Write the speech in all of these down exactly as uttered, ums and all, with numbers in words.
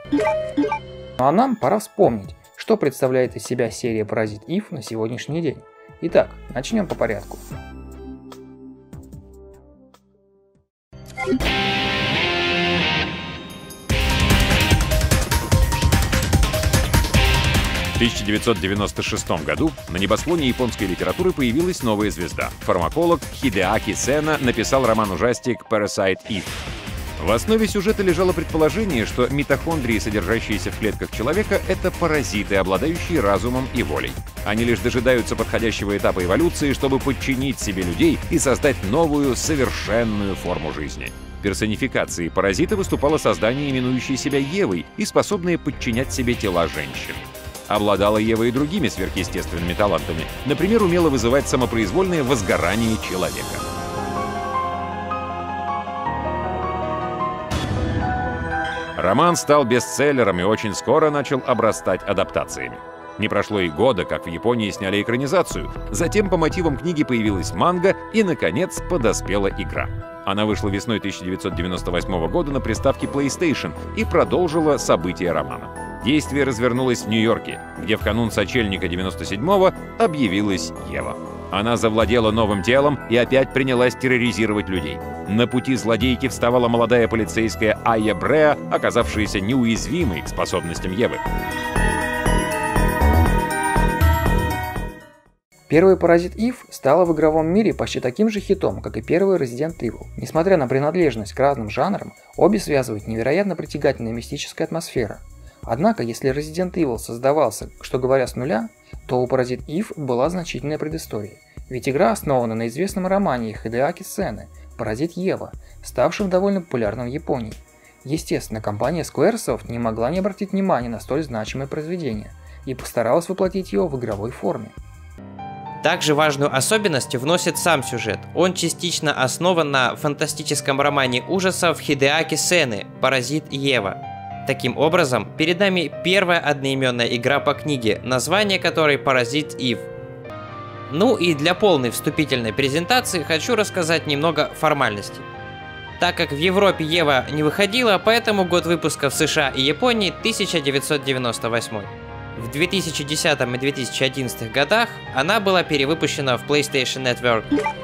Ну а нам пора вспомнить, что представляет из себя серия Parasite Eve на сегодняшний день. Итак, начнем по порядку. В тысяча девятьсот девяносто шестом году на небосклоне японской литературы появилась новая звезда. Фармаколог Хидеаки Сэна написал роман-ужастик Parasite Eve. В основе сюжета лежало предположение, что митохондрии, содержащиеся в клетках человека, это паразиты, обладающие разумом и волей. Они лишь дожидаются подходящего этапа эволюции, чтобы подчинить себе людей и создать новую, совершенную форму жизни. Персонификацией паразита выступало создание, именующее себя Евой и способное подчинять себе тела женщин. Обладала Ева и другими сверхъестественными талантами. Например, умела вызывать самопроизвольное возгорание человека. Роман стал бестселлером и очень скоро начал обрастать адаптациями. Не прошло и года, как в Японии сняли экранизацию. Затем по мотивам книги появилась манга и, наконец, подоспела игра. Она вышла весной тысяча девятьсот девяносто восьмого года на приставке PlayStation и продолжила события романа. Действие развернулось в Нью-Йорке, где в канун сочельника девяносто седьмого объявилась Ева. Она завладела новым телом и опять принялась терроризировать людей. На пути злодейки вставала молодая полицейская Айя Бреа, оказавшаяся неуязвимой к способностям Евы. Первый Parasite Eve стала в игровом мире почти таким же хитом, как и первый Resident Evil. Несмотря на принадлежность к разным жанрам, обе связывают невероятно притягательная мистическая атмосфера. Однако, если Resident Evil создавался, что говоря, с нуля, то у Parasite Eve была значительная предыстория. Ведь игра основана на известном романе Хидеаки Сэны «Паразит Ева», ставшем довольно популярным в Японии. Естественно, компания Squaresoft не могла не обратить внимания на столь значимое произведение и постаралась воплотить его в игровой форме. Также важную особенность вносит сам сюжет. Он частично основан на фантастическом романе ужасов Хидеаки Сэны «Паразит Ева». Таким образом, перед нами первая одноименная игра по книге, название которой Parasite Eve. Ну и для полной вступительной презентации хочу рассказать немного формальностей. Так как в Европе Ева не выходила, поэтому год выпуска в США и Японии тысяча девятьсот девяносто восьмой. В две тысячи десятом и две тысячи одиннадцатом годах она была перевыпущена в PlayStation Network.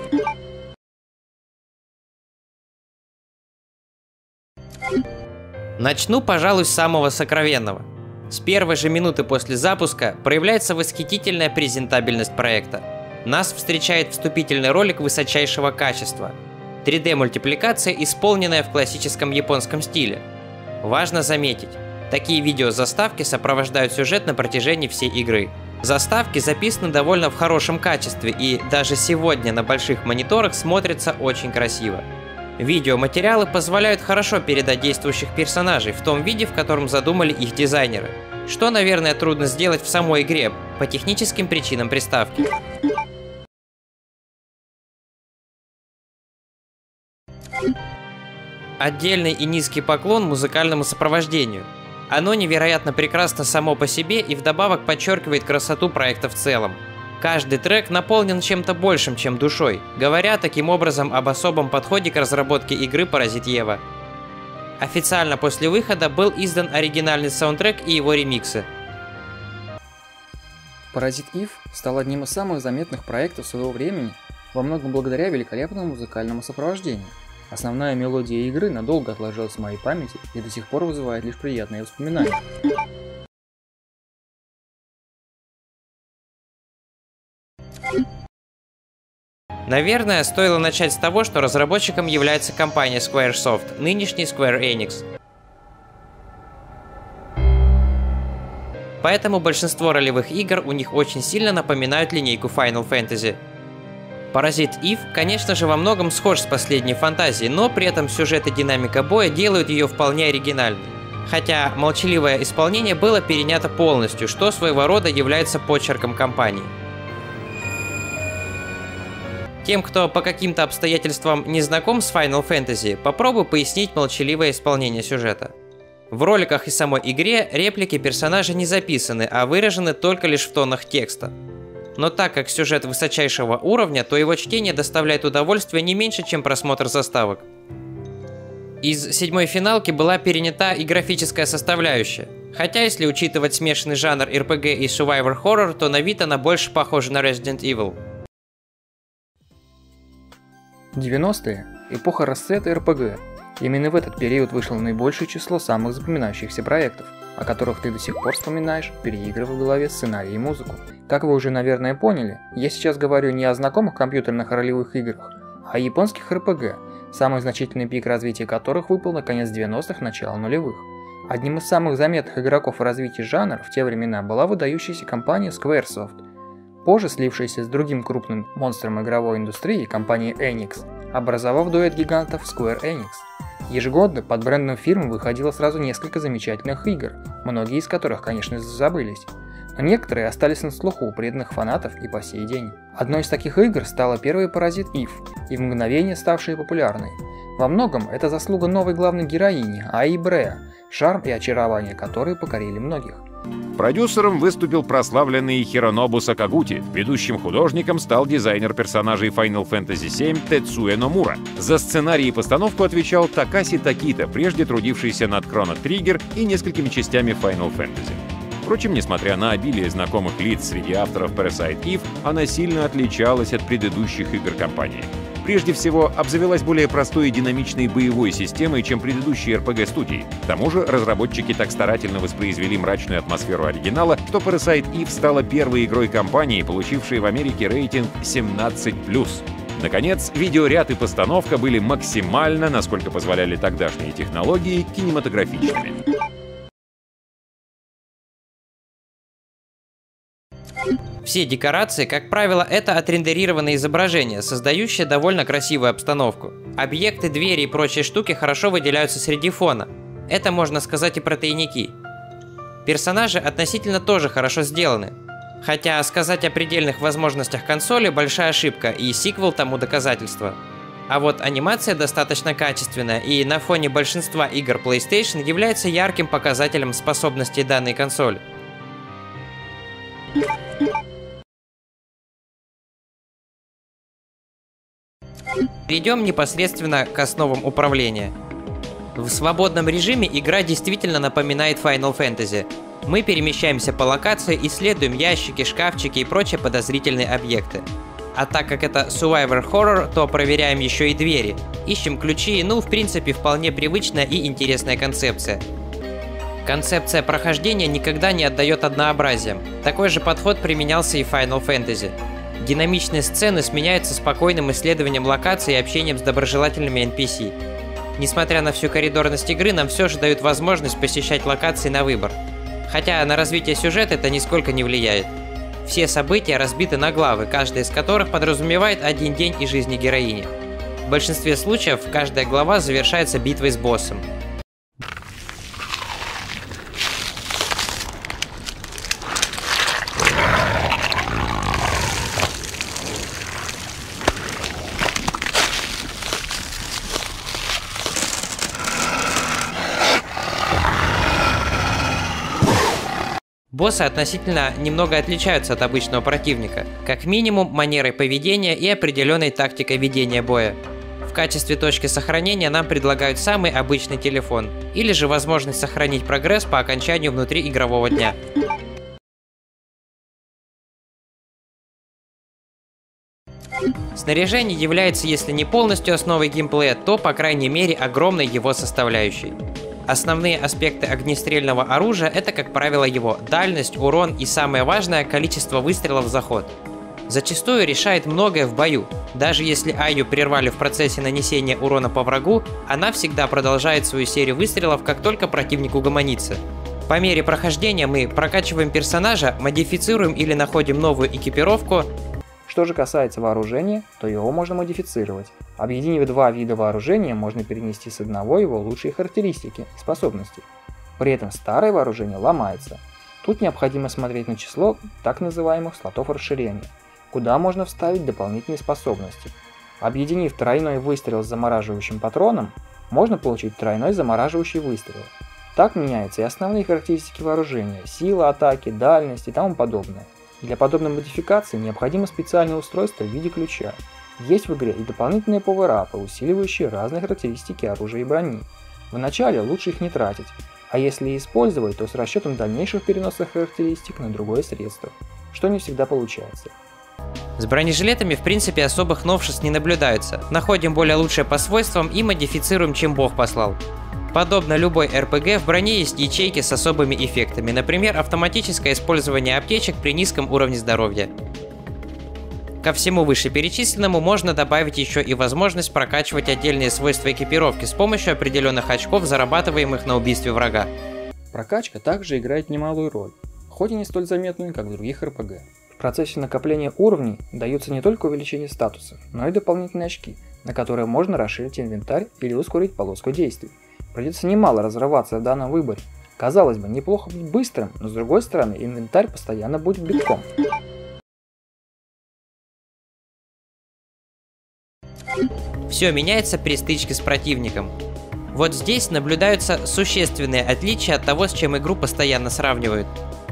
Начну, пожалуй, с самого сокровенного. С первой же минуты после запуска проявляется восхитительная презентабельность проекта. Нас встречает вступительный ролик высочайшего качества. три дэ-мультипликация, исполненная в классическом японском стиле. Важно заметить, такие видеозаставки сопровождают сюжет на протяжении всей игры. Заставки записаны довольно в хорошем качестве и даже сегодня на больших мониторах смотрятся очень красиво. Видеоматериалы позволяют хорошо передать действующих персонажей в том виде, в котором задумали их дизайнеры, что, наверное, трудно сделать в самой игре по техническим причинам приставки. Отдельный и низкий поклон музыкальному сопровождению. Оно невероятно прекрасно само по себе и вдобавок подчеркивает красоту проекта в целом. Каждый трек наполнен чем-то большим, чем душой, говоря таким образом об особом подходе к разработке игры Parasite Eve. Официально после выхода был издан оригинальный саундтрек и его ремиксы. Parasite Eve стал одним из самых заметных проектов своего времени, во многом благодаря великолепному музыкальному сопровождению. Основная мелодия игры надолго отложилась в моей памяти и до сих пор вызывает лишь приятные воспоминания. Наверное, стоило начать с того, что разработчиком является компания Squaresoft, нынешний Square Enix. Поэтому большинство ролевых игр у них очень сильно напоминают линейку Final Fantasy. Parasite Eve, конечно же, во многом схож с последней фантазией, но при этом сюжет и динамика боя делают ее вполне оригинальной. Хотя молчаливое исполнение было перенято полностью, что своего рода является почерком компании. Тем, кто по каким-то обстоятельствам не знаком с Final Fantasy, попробую пояснить молчаливое исполнение сюжета. В роликах и самой игре реплики персонажа не записаны, а выражены только лишь в тонах текста. Но так как сюжет высочайшего уровня, то его чтение доставляет удовольствие не меньше, чем просмотр заставок. Из седьмой финалки была перенята и графическая составляющая. Хотя, если учитывать смешанный жанр эр пи джи и survivor horror, то на вид она больше похожа на Resident Evil. девяностые – эпоха расцвета эр пи джи. Именно в этот период вышло наибольшее число самых запоминающихся проектов, о которых ты до сих пор вспоминаешь, переигрывая в голове сценарий и музыку. Как вы уже, наверное, поняли, я сейчас говорю не о знакомых компьютерных ролевых играх, а о японских эр пи джи, самый значительный пик развития которых выпал на конец девяностых, начало нулевых. Одним из самых заметных игроков в развитии жанра в те времена была выдающаяся компания Squaresoft, позже слившаяся с другим крупным монстром игровой индустрии, компанией Enix, образовав дуэт гигантов Square Enix. Ежегодно под брендом фирмы выходило сразу несколько замечательных игр, многие из которых, конечно, забылись, но некоторые остались на слуху у преданных фанатов и по сей день. Одной из таких игр стала первая Parasite Eve, и в мгновение ставшая популярной. Во многом это заслуга новой главной героини Аи Брея, шарм и очарование которой покорили многих. Продюсером выступил прославленный Хиронобу Сакагути, ведущим художником стал дизайнер персонажей Final Fantasy семь Тецуя Номура. За сценарий и постановку отвечал Такаси Такита, прежде трудившийся над Chrono Trigger и несколькими частями Final Fantasy. Впрочем, несмотря на обилие знакомых лиц среди авторов Parasite Eve, она сильно отличалась от предыдущих игр компании. Прежде всего, обзавелась более простой и динамичной боевой системой, чем предыдущие эр пи джи-студии. К тому же, разработчики так старательно воспроизвели мрачную атмосферу оригинала, что Parasite Eve стала первой игрой компании, получившей в Америке рейтинг семнадцать плюс. Наконец, видеоряд и постановка были максимально, насколько позволяли тогдашние технологии, кинематографичными. Все декорации, как правило, это отрендерированные изображения, создающие довольно красивую обстановку. Объекты, двери и прочие штуки хорошо выделяются среди фона. Это можно сказать и про тайники. Персонажи относительно тоже хорошо сделаны. Хотя сказать о предельных возможностях консоли – большая ошибка, и сиквел тому доказательство. А вот анимация достаточно качественная, и на фоне большинства игр PlayStation является ярким показателем способностей данной консоли. Перейдем непосредственно к основам управления. В свободном режиме игра действительно напоминает Final Fantasy. Мы перемещаемся по локации, исследуем ящики, шкафчики и прочие подозрительные объекты. А так как это survivor horror, то проверяем еще и двери. Ищем ключи, ну в принципе вполне привычная и интересная концепция. Концепция прохождения никогда не отдает однообразием. Такой же подход применялся и в Final Fantasy. Динамичные сцены сменяются спокойным исследованием локаций и общением с доброжелательными эн пи си. Несмотря на всю коридорность игры, нам все же дают возможность посещать локации на выбор. Хотя на развитие сюжета это нисколько не влияет. Все события разбиты на главы, каждая из которых подразумевает один день из жизни героини. В большинстве случаев каждая глава завершается битвой с боссом. Боссы относительно немного отличаются от обычного противника, как минимум манерой поведения и определенной тактикой ведения боя. В качестве точки сохранения нам предлагают самый обычный телефон, или же возможность сохранить прогресс по окончанию внутриигрового дня. Снаряжение является, если не полностью основой геймплея, то, по крайней мере, огромной его составляющей. Основные аспекты огнестрельного оружия — это, как правило, его дальность, урон и, самое важное, количество выстрелов за ход. Зачастую решает многое в бою. Даже если Айю прервали в процессе нанесения урона по врагу, она всегда продолжает свою серию выстрелов, как только противник угомонится. По мере прохождения мы прокачиваем персонажа, модифицируем или находим новую экипировку. Что же касается вооружения, то его можно модифицировать. Объединив два вида вооружения, можно перенести с одного его лучшие характеристики и способности. При этом старое вооружение ломается. Тут необходимо смотреть на число так называемых слотов расширения, куда можно вставить дополнительные способности. Объединив тройной выстрел с замораживающим патроном, можно получить тройной замораживающий выстрел. Так меняются и основные характеристики вооружения, сила атаки, дальность и тому подобное. Для подобной модификации необходимо специальное устройство в виде ключа. Есть в игре и дополнительные пауэрапы, усиливающие разные характеристики оружия и брони. Вначале лучше их не тратить, а если и использовать, то с расчетом дальнейших переносов характеристик на другое средство, что не всегда получается. С бронежилетами в принципе особых новшеств не наблюдается, находим более лучшее по свойствам и модифицируем, чем Бог послал. Подобно любой эр пэ гэ, в броне есть ячейки с особыми эффектами, например, автоматическое использование аптечек при низком уровне здоровья. Ко всему вышеперечисленному можно добавить еще и возможность прокачивать отдельные свойства экипировки с помощью определенных очков, зарабатываемых на убийстве врага. Прокачка также играет немалую роль, хоть и не столь заметную, как в других эр пэ гэ. В процессе накопления уровней дается не только увеличение статусов, но и дополнительные очки, на которые можно расширить инвентарь или ускорить полоску действий. Придется немало разрываться в данном выборе. Казалось бы, неплохо быть быстрым, но с другой стороны, инвентарь постоянно будет битком. Все меняется при стычке с противником. Вот здесь наблюдаются существенные отличия от того, с чем игру постоянно сравнивают.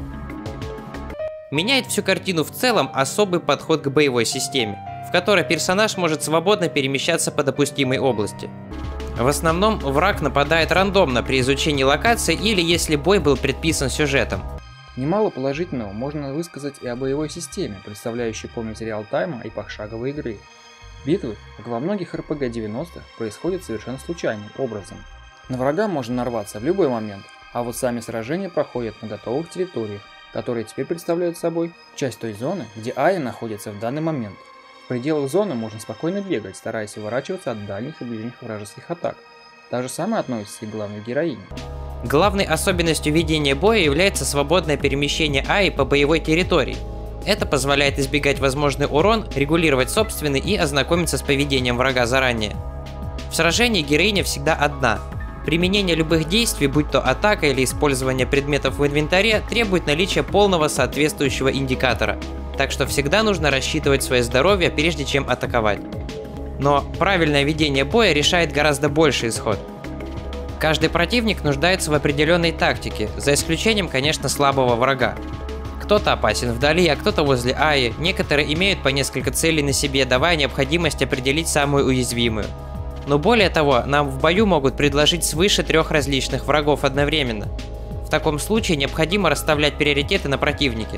Меняет всю картину в целом особый подход к боевой системе, в которой персонаж может свободно перемещаться по допустимой области. В основном враг нападает рандомно при изучении локации или если бой был предписан сюжетом. Немало положительного можно высказать и о боевой системе, представляющей помесь реал-тайма и пошаговой игры. Битвы, как во многих эр пэ гэ девяностых, происходят совершенно случайным образом. На врага можно нарваться в любой момент, а вот сами сражения проходят на готовых территориях, которые теперь представляют собой часть той зоны, где эй ай находится в данный момент. В пределах зоны можно спокойно бегать, стараясь уворачиваться от дальних и ближних вражеских атак. То же самое относится и к главной героине. Главной особенностью ведения боя является свободное перемещение эй ай по боевой территории. Это позволяет избегать возможный урон, регулировать собственный и ознакомиться с поведением врага заранее. В сражении героиня всегда одна. Применение любых действий, будь то атака или использование предметов в инвентаре, требует наличия полного соответствующего индикатора, так что всегда нужно рассчитывать свое здоровье, прежде чем атаковать. Но правильное ведение боя решает гораздо больший исход. Каждый противник нуждается в определенной тактике, за исключением, конечно, слабого врага. Кто-то опасен вдали, а кто-то возле эй ай, некоторые имеют по несколько целей на себе, давая необходимость определить самую уязвимую. Но более того, нам в бою могут предложить свыше трех различных врагов одновременно. В таком случае необходимо расставлять приоритеты на противнике.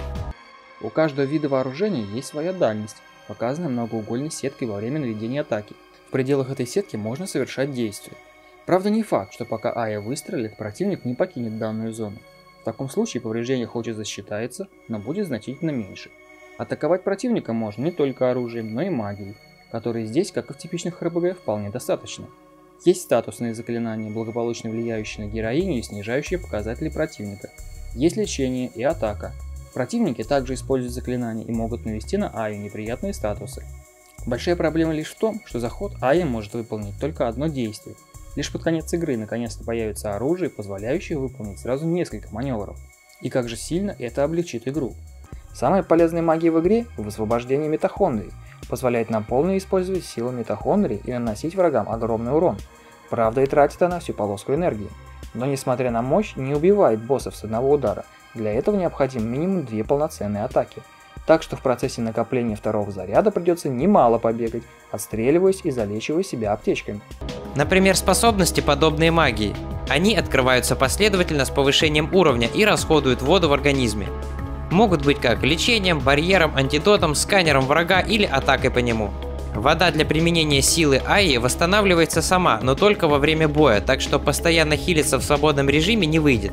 У каждого вида вооружения есть своя дальность, показанная многоугольной сеткой во время наведения атаки. В пределах этой сетки можно совершать действия. Правда, не факт, что пока эй ай выстрелит, противник не покинет данную зону. В таком случае повреждение хоть и засчитается, но будет значительно меньше. Атаковать противника можно не только оружием, но и магией, которые здесь, как и в типичных эр пэ гэ, вполне достаточно. Есть статусные заклинания, благополучно влияющие на героиню и снижающие показатели противника. Есть лечение и атака. Противники также используют заклинания и могут навести на эй ай неприятные статусы. Большая проблема лишь в том, что за ход эй ай может выполнить только одно действие. Лишь под конец игры наконец-то появится оружие, позволяющее выполнить сразу несколько маневров. И как же сильно это облегчит игру. Самая полезная магия в игре – высвобождение митохондрий, позволяет нам полно использовать силу митохондрий и наносить врагам огромный урон. Правда, и тратит она всю полоску энергии. Но несмотря на мощь, не убивает боссов с одного удара. Для этого необходим минимум две полноценные атаки. Так что в процессе накопления второго заряда придется немало побегать, отстреливаясь и залечивая себя аптечками. Например, способности, подобные магии. Они открываются последовательно с повышением уровня и расходуют воду в организме. Могут быть как лечением, барьером, антидотом, сканером врага или атакой по нему. Вода для применения силы эй ай восстанавливается сама, но только во время боя, так что постоянно хилиться в свободном режиме не выйдет.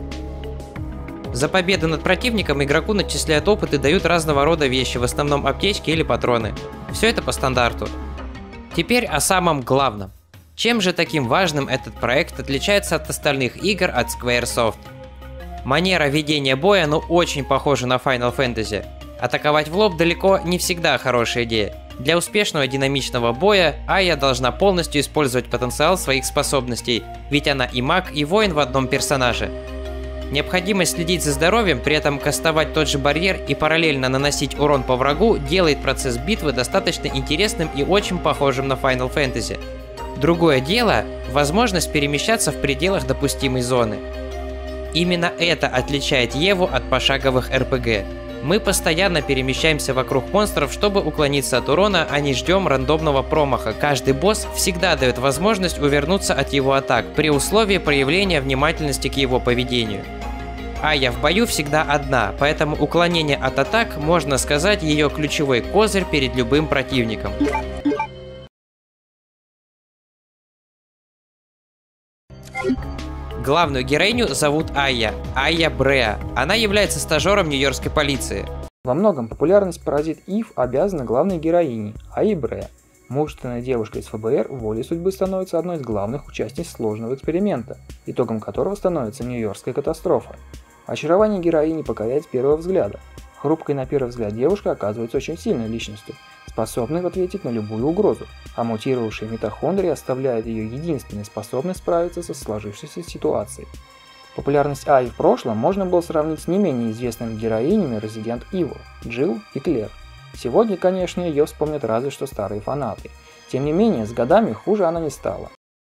За победу над противником игроку начисляют опыт и дают разного рода вещи, в основном аптечки или патроны. Все это по стандарту. Теперь о самом главном. Чем же таким важным этот проект отличается от остальных игр от Squaresoft? Манера ведения боя, ну, очень похожа на Final Fantasy. Атаковать в лоб далеко не всегда хорошая идея. Для успешного динамичного боя Ая должна полностью использовать потенциал своих способностей, ведь она и маг, и воин в одном персонаже. Необходимость следить за здоровьем, при этом кастовать тот же барьер и параллельно наносить урон по врагу делает процесс битвы достаточно интересным и очень похожим на Final Fantasy. Другое дело – возможность перемещаться в пределах допустимой зоны. Именно это отличает Еву от пошаговых эр пэ гэ. Мы постоянно перемещаемся вокруг монстров, чтобы уклониться от урона, а не ждем рандомного промаха. Каждый босс всегда дает возможность увернуться от его атак, при условии проявления внимательности к его поведению. Ая в бою всегда одна, поэтому уклонение от атак, можно сказать, ее ключевой козырь перед любым противником. Главную героиню зовут Ая, Ая Бреа. Она является стажером нью-йоркской полиции. Во многом популярность паразит Ив обязана главной героине, Айе Бреа. Мужественная девушка из эф бэ эр волей судьбы становится одной из главных участниц сложного эксперимента, итогом которого становится нью-йоркская катастрофа. Очарование героини покоряет с первого взгляда. Хрупкая на первый взгляд девушка оказывается очень сильной личностью, способной ответить на любую угрозу, а мутировавшие митохондрии оставляют ее единственной способной справиться со сложившейся ситуацией. Популярность Аи в прошлом можно было сравнить с не менее известными героинями Resident Evil, Джилл и Клэр. Сегодня, конечно, ее вспомнят разве что старые фанаты. Тем не менее, с годами хуже она не стала.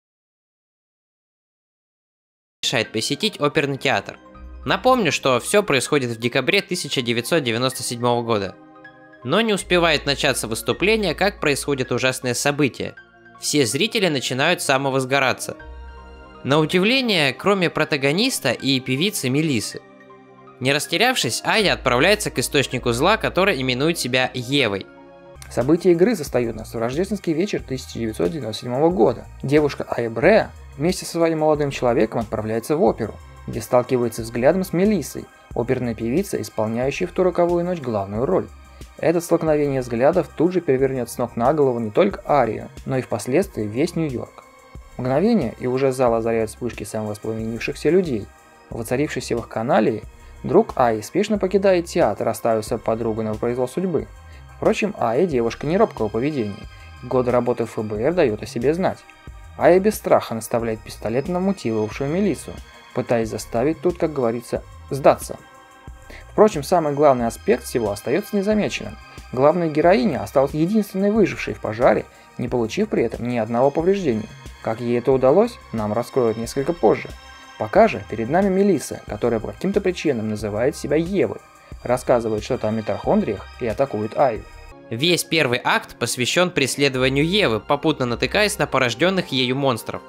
Решает посетить оперный театр. Напомню, что все происходит в декабре тысяча девятьсот девяносто седьмого года. Но не успевает начаться выступление, как происходит ужасное событие. Все зрители начинают самовозгораться. На удивление, кроме протагониста и певицы Мелиссы. Не растерявшись, Ая отправляется к источнику зла, который именует себя Евой. События игры застают нас в рождественский вечер тысяча девятьсот девяносто седьмого года. Девушка Айе Бреа вместе со своим молодым человеком отправляется в оперу, где сталкивается взглядом с Мелиссой, оперной певицей, исполняющей в ту роковую ночь главную роль. Это столкновение взглядов тут же перевернет с ног на голову не только Арию, но и впоследствии весь Нью-Йорк. Мгновение, и уже зал озаряют вспышки самовоспламенившихся людей. В воцарившейся вакханалии друг Аи спешно покидает театр, оставив свою подругу на произвол судьбы. Впрочем, Ая девушка не робкого поведения. Годы работы в эф бэ эр дает о себе знать. Ая без страха наставляет пистолет на мутировавшую Мелиссу, пытаясь заставить тут, как говорится, сдаться. Впрочем, самый главный аспект всего остается незамеченным. Главная героиня осталась единственной выжившей в пожаре, не получив при этом ни одного повреждения. Как ей это удалось, нам раскроют несколько позже. Пока же перед нами Мелисса, которая по каким-то причинам называет себя Евой, рассказывает что-то о митохондриях и атакует Аю. Весь первый акт посвящен преследованию Евы, попутно натыкаясь на порожденных ею монстров.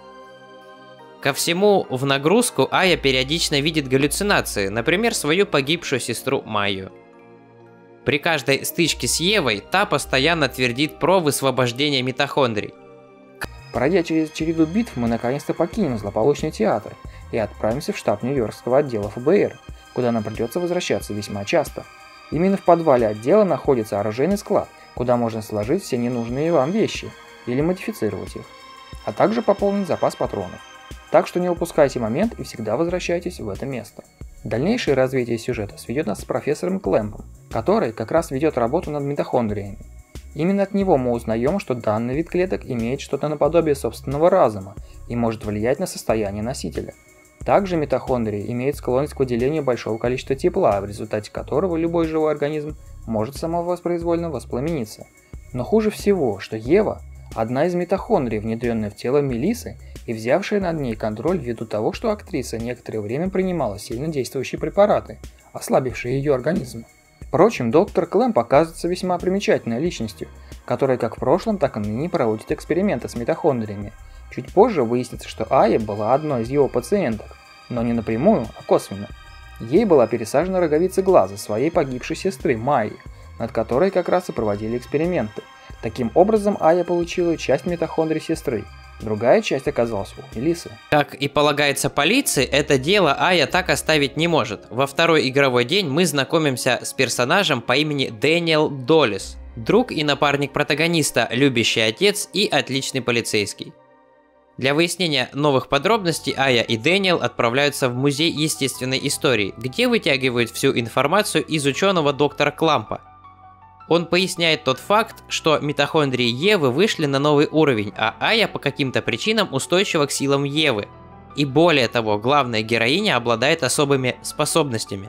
Ко всему, в нагрузку Ая периодично видит галлюцинации, например, свою погибшую сестру Майю. При каждой стычке с Евой та постоянно твердит про высвобождение митохондрий. Пройдя через череду битв, мы наконец-то покинем злополучный театр и отправимся в штаб Нью-Йоркского отдела эф бэ эр, куда нам придется возвращаться весьма часто. Именно в подвале отдела находится оружейный склад, куда можно сложить все ненужные вам вещи или модифицировать их, а также пополнить запас патронов. Так что не упускайте момент и всегда возвращайтесь в это место. Дальнейшее развитие сюжета сведет нас с профессором Клэмпом, который как раз ведет работу над митохондриями. Именно от него мы узнаем, что данный вид клеток имеет что-то наподобие собственного разума и может влиять на состояние носителя. Также митохондрии имеют склонность к выделению большого количества тепла, в результате которого любой живой организм может самовоспроизвольно воспламениться. Но хуже всего, что Ева – одна из митохондрий, внедренная в тело Мелиссы и взявшая над ней контроль ввиду того, что актриса некоторое время принимала сильно действующие препараты, ослабившие ее организм. Впрочем, доктор Клэмп оказывается весьма примечательной личностью, которая как в прошлом, так и ныне проводит эксперименты с митохондриями. Чуть позже выяснится, что Ая была одной из его пациенток, но не напрямую, а косвенно. Ей была пересажена роговица глаза своей погибшей сестры Майи, над которой как раз и проводили эксперименты. Таким образом, Ая получила часть митохондрий сестры, другая часть оказалась у Мелиссы. Как и полагается полиции, это дело Ая так оставить не может. Во второй игровой день мы знакомимся с персонажем по имени Дэниел Долис, друг и напарник протагониста, любящий отец и отличный полицейский. Для выяснения новых подробностей Ая и Дэниел отправляются в музей естественной истории, где вытягивают всю информацию из ученого доктора Клампа. Он поясняет тот факт, что митохондрии Евы вышли на новый уровень, а Ая по каким-то причинам устойчива к силам Евы. И более того, главная героиня обладает особыми способностями.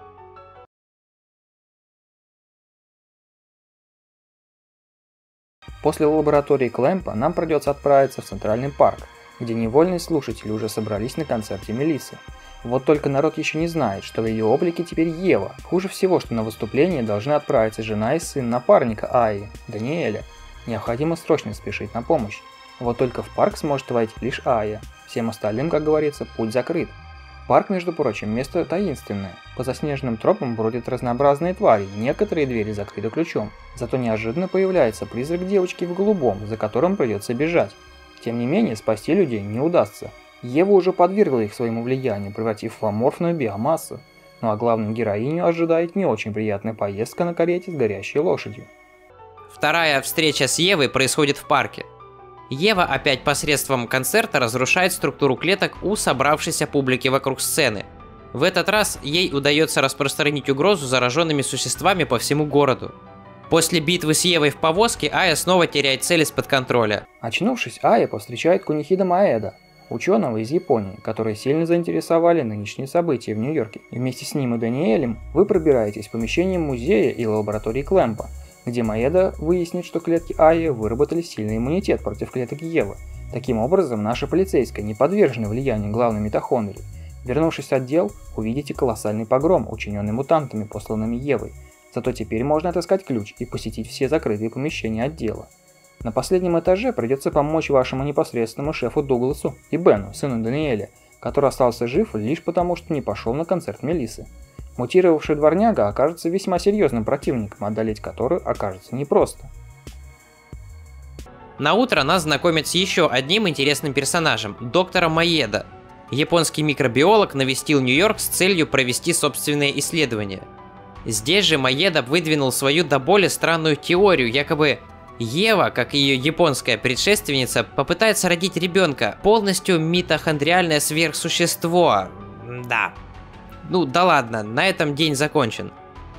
После лаборатории Клэмпа нам придется отправиться в Центральный парк, где невольные слушатели уже собрались на концерте Мелиссы. Вот только народ еще не знает, что в ее облике теперь Ева. Хуже всего, что на выступление должны отправиться жена и сын напарника Аи, Даниэля. Необходимо срочно спешить на помощь. Вот только в парк сможет войти лишь Ая. Всем остальным, как говорится, путь закрыт. Парк, между прочим, место таинственное. По заснеженным тропам бродят разнообразные твари, некоторые двери закрыты ключом. Зато неожиданно появляется призрак девочки в голубом, за которым придется бежать. Тем не менее, спасти людей не удастся. Ева уже подвергла их своему влиянию, превратив в аморфную биомассу. Ну а главную героиню ожидает не очень приятная поездка на карете с горящей лошадью. Вторая встреча с Евой происходит в парке. Ева опять посредством концерта разрушает структуру клеток у собравшейся публики вокруг сцены. В этот раз ей удается распространить угрозу зараженными существами по всему городу. После битвы с Евой в повозке Ая снова теряет цель из-под контроля. Очнувшись, Ая повстречает Кунихида Маэда, ученого из Японии, которые сильно заинтересовали нынешние события в Нью-Йорке. И вместе с ним и Даниэлем вы пробираетесь в помещение музея и лаборатории Клэмпа, где Маэда выяснит, что клетки Аи выработали сильный иммунитет против клеток Евы. Таким образом, наша полицейская не подвержена влиянию главной митохондрии. Вернувшись в отдел, увидите колоссальный погром, учиненный мутантами, посланными Евой. Зато теперь можно отыскать ключ и посетить все закрытые помещения отдела. На последнем этаже придется помочь вашему непосредственному шефу Дугласу и Бену, сыну Даниэля, который остался жив лишь потому, что не пошел на концерт Мелиссы. Мутировавший дворняга окажется весьма серьезным противником, одолеть который окажется непросто. На утро нас знакомят с еще одним интересным персонажем – доктором Маэда. Японский микробиолог навестил Нью-Йорк с целью провести собственные исследования. Здесь же Маэда выдвинул свою до боли странную теорию, якобы Ева, как ее японская предшественница, попытается родить ребенка, полностью митохондриальное сверхсущество. Да. Ну да ладно, на этом день закончен.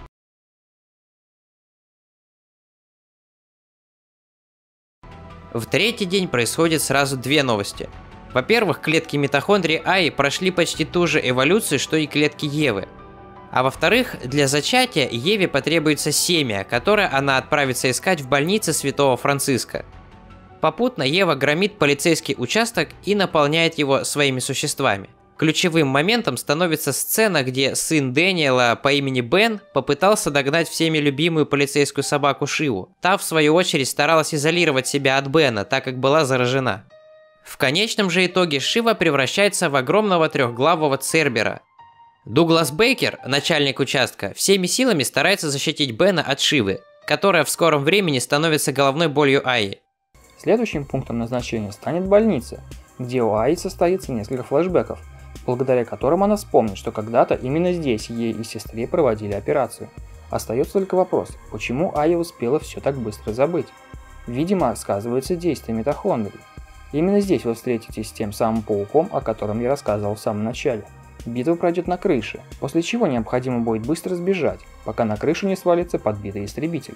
В третий день происходит сразу две новости. Во-первых, клетки митохондрии Аи прошли почти ту же эволюцию, что и клетки Евы. А во-вторых, для зачатия Еве потребуется семя, которое она отправится искать в больнице Святого Франциска. Попутно Ева громит полицейский участок и наполняет его своими существами. Ключевым моментом становится сцена, где сын Дэниела по имени Бен попытался догнать всеми любимую полицейскую собаку Шиву. Та, в свою очередь, старалась изолировать себя от Бена, так как была заражена. В конечном же итоге Шива превращается в огромного трехглавого цербера. Дуглас Бейкер, начальник участка, всеми силами старается защитить Бена от Шивы, которая в скором времени становится головной болью Аи. Следующим пунктом назначения станет больница, где у Аи состоится несколько флешбеков, благодаря которым она вспомнит, что когда-то именно здесь ей и сестре проводили операцию. Остается только вопрос, почему Ая успела все так быстро забыть? Видимо, сказывается действие митохондрий. Именно здесь вы встретитесь с тем самым пауком, о котором я рассказывал в самом начале. Битва пройдет на крыше, после чего необходимо будет быстро сбежать, пока на крышу не свалится подбитый истребитель.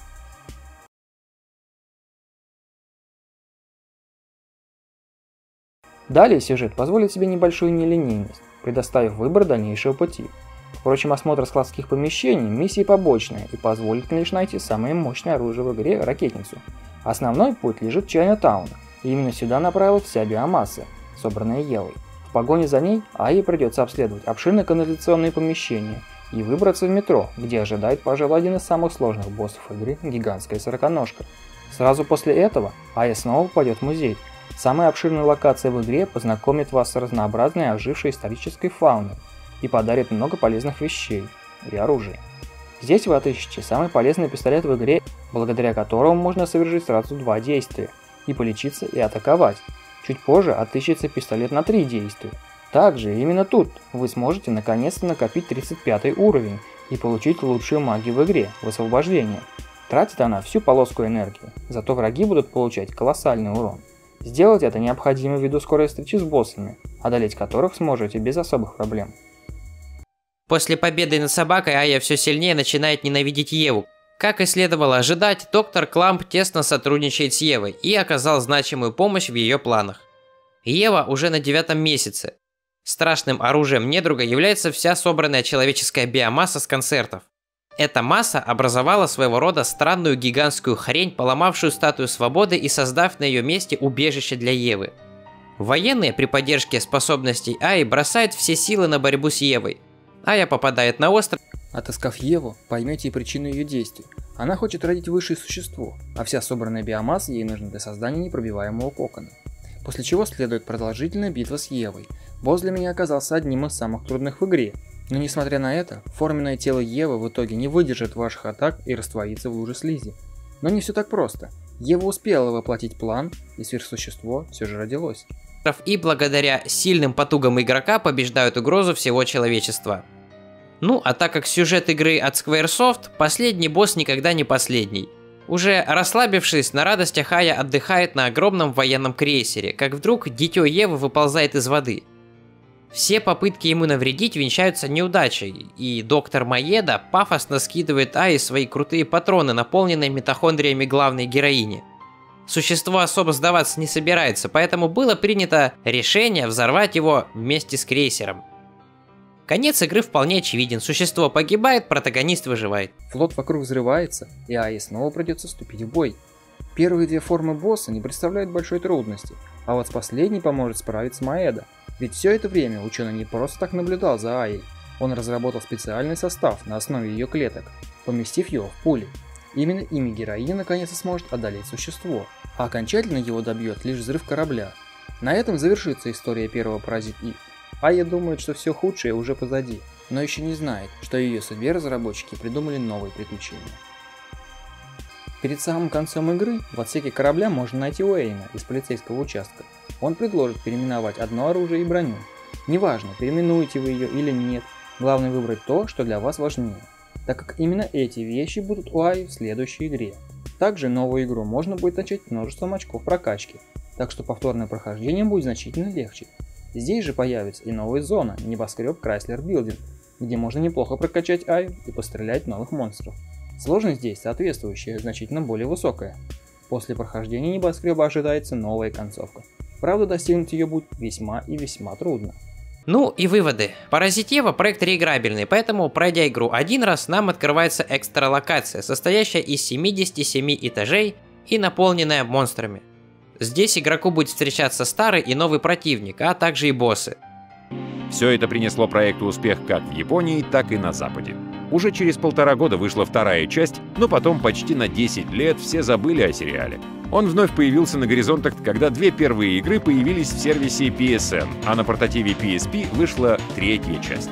Далее сюжет позволит себе небольшую нелинейность, предоставив выбор дальнейшего пути. Впрочем, осмотр складских помещений – миссия побочная и позволит лишь найти самое мощное оружие в игре – ракетницу. Основной путь лежит в Чайна-таун, и именно сюда направилась вся биомасса, собранная Евой. В погоне за ней Ае придется обследовать обширные канализационные помещения и выбраться в метро, где ожидает, пожалуй, один из самых сложных боссов игры – гигантская сороконожка. Сразу после этого Ая снова попадет в музей. Самая обширная локация в игре познакомит вас с разнообразной ожившей исторической фауной и подарит много полезных вещей и оружия. Здесь вы отыщете самый полезный пистолет в игре, благодаря которому можно совершить сразу два действия – и полечиться, и атаковать. Чуть позже отыщется пистолет на три действия. Также именно тут вы сможете наконец-то накопить тридцать пятый уровень и получить лучшую магию в игре – высвобождение. Тратит она всю полоску энергии, зато враги будут получать колоссальный урон. Сделать это необходимо ввиду скорой встречи с боссами, одолеть которых сможете без особых проблем. После победы над собакой Ая все сильнее начинает ненавидеть Еву. Как и следовало ожидать, доктор Кламп тесно сотрудничает с Евой и оказал значимую помощь в ее планах. Ева уже на девятом месяце. Страшным оружием недруга является вся собранная человеческая биомасса с концертов. Эта масса образовала своего рода странную гигантскую хрень, поломавшую статую свободы и создав на ее месте убежище для Евы. Военные при поддержке способностей Аи бросают все силы на борьбу с Евой. Ая попадает на остров. Отыскав Еву, поймете и причину ее действий. Она хочет родить высшее существо, а вся собранная биомасса ей нужна для создания непробиваемого кокона. После чего следует продолжительная битва с Евой. Босс для меня оказался одним из самых трудных в игре. Но несмотря на это, форменное тело Евы в итоге не выдержит ваших атак и растворится в луже слизи. Но не все так просто. Ева успела воплотить план, и сверхсущество все же родилось. И благодаря сильным потугам игрока побеждают угрозу всего человечества. Ну, а так как сюжет игры от Squaresoft, последний босс никогда не последний. Уже расслабившись, на радостях Ая отдыхает на огромном военном крейсере, как вдруг дитё Евы выползает из воды. Все попытки ему навредить венчаются неудачей, и доктор Маеда пафосно скидывает Ае свои крутые патроны, наполненные митохондриями главной героини. Существо особо сдаваться не собирается, поэтому было принято решение взорвать его вместе с крейсером. Конец игры вполне очевиден. Существо погибает, протагонист выживает. Флот вокруг взрывается, и Ае снова придется вступить в бой. Первые две формы босса не представляют большой трудности, а вот с последней поможет справиться Маэда. Ведь все это время ученый не просто так наблюдал за Аей. Он разработал специальный состав на основе ее клеток, поместив его в пули. Именно ими героиня наконец сможет одолеть существо, а окончательно его добьет лишь взрыв корабля. На этом завершится история первого Parasite Eve. Ая думает, что все худшее уже позади, но еще не знает, что ее судьбе разработчики придумали новые приключения. Перед самым концом игры в отсеке корабля можно найти Уэйна из полицейского участка. Он предложит переименовать одно оружие и броню. Неважно, переименуете вы ее или нет, главное выбрать то, что для вас важнее, так как именно эти вещи будут у Аи в следующей игре. Также новую игру можно будет начать множеством очков прокачки, так что повторное прохождение будет значительно легче. Здесь же появится и новая зона, небоскреб Chrysler Building, где можно неплохо прокачать Аю и пострелять в новых монстров. Сложность здесь соответствующая, значительно более высокая. После прохождения небоскреба ожидается новая концовка. Правда, достигнуть ее будет весьма и весьма трудно. Ну и выводы. Parasite Eve проект реиграбельный, поэтому, пройдя игру один раз, нам открывается экстра локация, состоящая из семидесяти семи этажей и наполненная монстрами. Здесь игроку будет встречаться старый и новый противник, а также и боссы. Все это принесло проекту успех как в Японии, так и на Западе. Уже через полтора года вышла вторая часть, но потом почти на десять лет все забыли о сериале. Он вновь появился на горизонтах, когда две первые игры появились в сервисе пи эс эн, а на портативе пи эс пи вышла третья часть.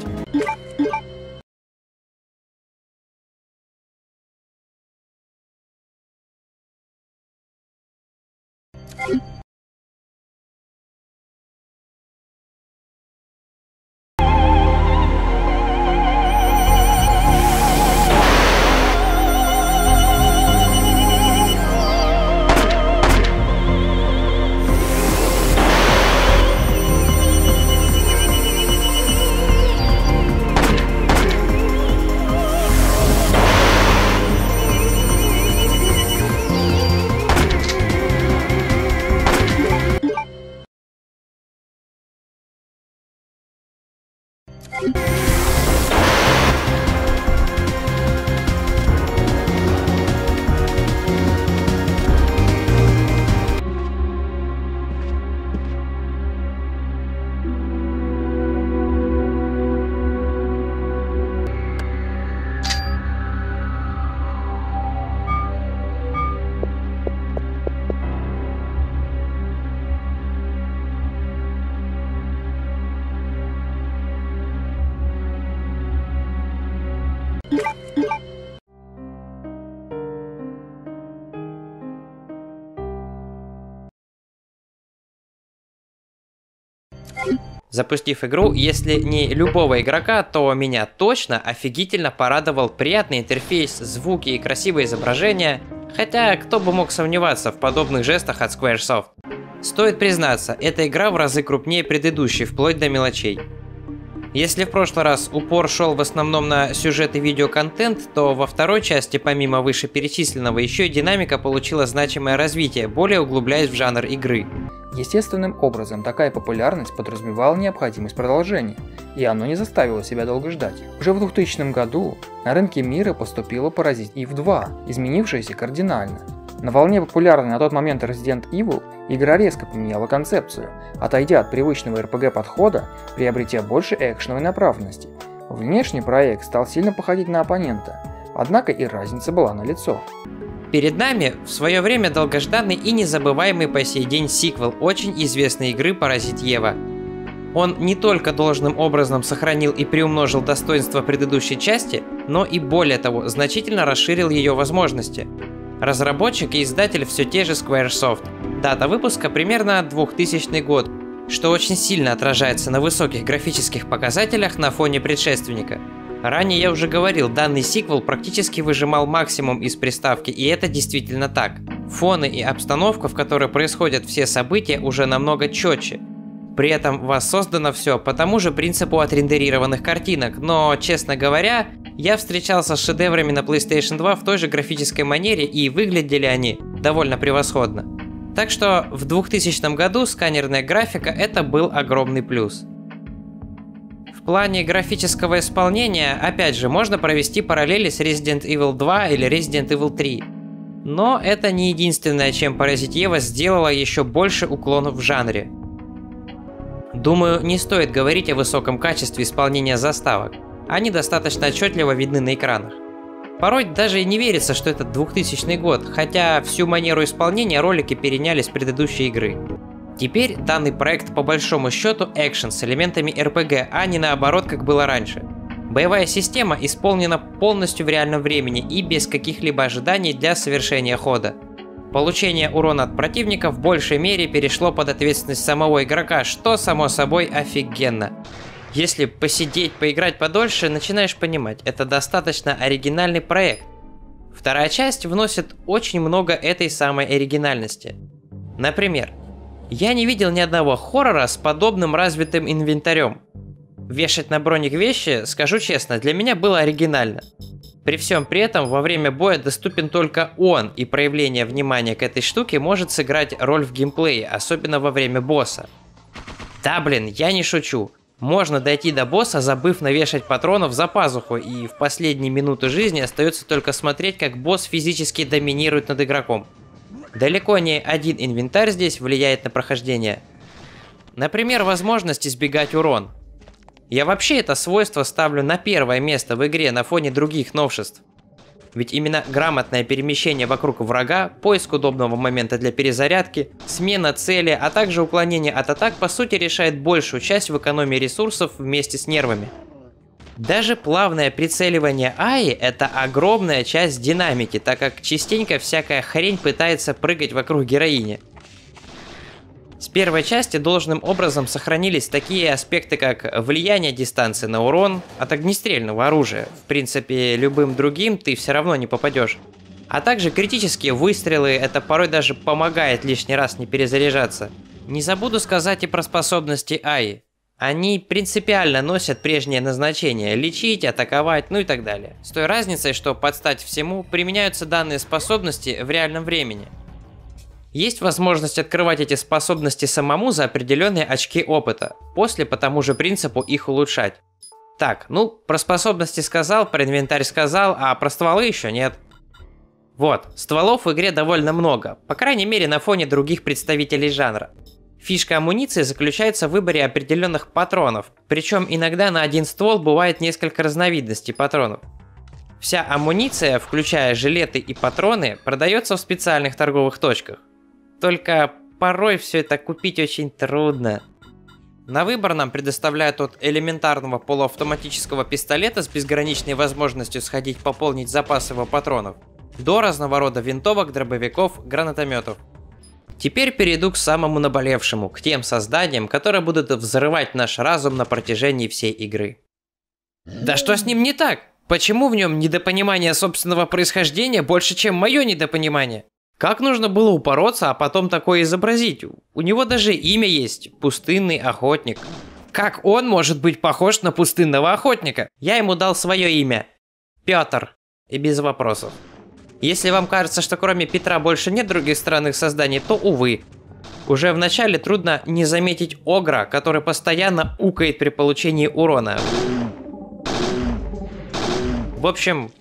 Запустив игру, если не любого игрока, то меня точно офигительно порадовал приятный интерфейс, звуки и красивые изображения, хотя кто бы мог сомневаться в подобных жестах от Squaresoft. Стоит признаться, эта игра в разы крупнее предыдущей, вплоть до мелочей. Если в прошлый раз упор шел в основном на сюжет и видеоконтент, то во второй части, помимо вышеперечисленного, еще и динамика получила значимое развитие, более углубляясь в жанр игры. Естественным образом такая популярность подразумевала необходимость продолжения, и оно не заставило себя долго ждать. Уже в двухтысячном году на рынке мира поступила Parasite Eve два, изменившаяся кардинально. На волне популярной на тот момент Resident Evil игра резко поменяла концепцию, отойдя от привычного эр пи джи-подхода, приобретя больше экшеновой направленности. Внешний проект стал сильно походить на оппонента, однако и разница была налицо. Перед нами в свое время долгожданный и незабываемый по сей день сиквел очень известной игры «Паразит Ева». Он не только должным образом сохранил и приумножил достоинства предыдущей части, но и более того, значительно расширил ее возможности. Разработчик и издатель все те же Squaresoft. Дата выпуска примерно двухтысячный год, что очень сильно отражается на высоких графических показателях на фоне предшественника. Ранее я уже говорил, данный сиквел практически выжимал максимум из приставки, и это действительно так. Фоны и обстановка, в которой происходят все события, уже намного четче. При этом воссоздано все по тому же принципу отрендерированных картинок, но, честно говоря, я встречался с шедеврами на PlayStation два в той же графической манере, и выглядели они довольно превосходно. Так что в двухтысячном году сканерная графика — это был огромный плюс. В плане графического исполнения, опять же, можно провести параллели с Resident Evil два или Resident Evil три. Но это не единственное, чем Паразит Ева сделала еще больше уклонов в жанре. Думаю, не стоит говорить о высоком качестве исполнения заставок. Они достаточно отчетливо видны на экранах. Порой даже и не верится, что это двухтысячный год, хотя всю манеру исполнения ролики переняли с предыдущей игры. Теперь данный проект по большому счету экшен с элементами эр пи джи, а не наоборот, как было раньше. Боевая система исполнена полностью в реальном времени и без каких-либо ожиданий для совершения хода. Получение урона от противника в большей мере перешло под ответственность самого игрока, что само собой офигенно. Если посидеть, поиграть подольше, начинаешь понимать, это достаточно оригинальный проект. Вторая часть вносит очень много этой самой оригинальности. Например, я не видел ни одного хоррора с подобным развитым инвентарем. Вешать на броник вещи, скажу честно, для меня было оригинально. При всем при этом во время боя доступен только он, и проявление внимания к этой штуке может сыграть роль в геймплее, особенно во время босса. Да блин, я не шучу. Можно дойти до босса, забыв навешать патронов за пазуху, и в последние минуты жизни остается только смотреть, как босс физически доминирует над игроком. Далеко не один инвентарь здесь влияет на прохождение. Например, возможность избегать урон. Я вообще это свойство ставлю на первое место в игре на фоне других новшеств. Ведь именно грамотное перемещение вокруг врага, поиск удобного момента для перезарядки, смена цели, а также уклонение от атак по сути решает большую часть в экономии ресурсов вместе с нервами. Даже плавное прицеливание эй ай — это огромная часть динамики, так как частенько всякая хрень пытается прыгать вокруг героини. С первой части должным образом сохранились такие аспекты, как влияние дистанции на урон от огнестрельного оружия. В принципе, любым другим ты все равно не попадешь. А также критические выстрелы, это порой даже помогает лишний раз не перезаряжаться. Не забуду сказать и про способности эй ай. Они принципиально носят прежнее назначение – лечить, атаковать, ну и так далее. С той разницей, что под стать всему применяются данные способности в реальном времени. Есть возможность открывать эти способности самому за определенные очки опыта, после по тому же принципу их улучшать. Так, ну, про способности сказал, про инвентарь сказал, а про стволы еще нет. Вот, стволов в игре довольно много, по крайней мере на фоне других представителей жанра. Фишка амуниции заключается в выборе определенных патронов, причем иногда на один ствол бывает несколько разновидностей патронов. Вся амуниция, включая жилеты и патроны, продается в специальных торговых точках. Только порой все это купить очень трудно. На выбор нам предоставляют от элементарного полуавтоматического пистолета с безграничной возможностью сходить пополнить запасы его патронов, до разного рода винтовок, дробовиков, гранатометов. Теперь перейду к самому наболевшему, к тем созданиям, которые будут взрывать наш разум на протяжении всей игры. Да что с ним не так? Почему в нем недопонимание собственного происхождения больше, чем мое недопонимание? Как нужно было упороться, а потом такое изобразить? У него даже имя есть – Пустынный охотник. Как он может быть похож на пустынного охотника? Я ему дал свое имя – Петр. И без вопросов. Если вам кажется, что кроме Петра больше нет других странных созданий, то увы. Уже в начале трудно не заметить огра, который постоянно укает при получении урона. В общем,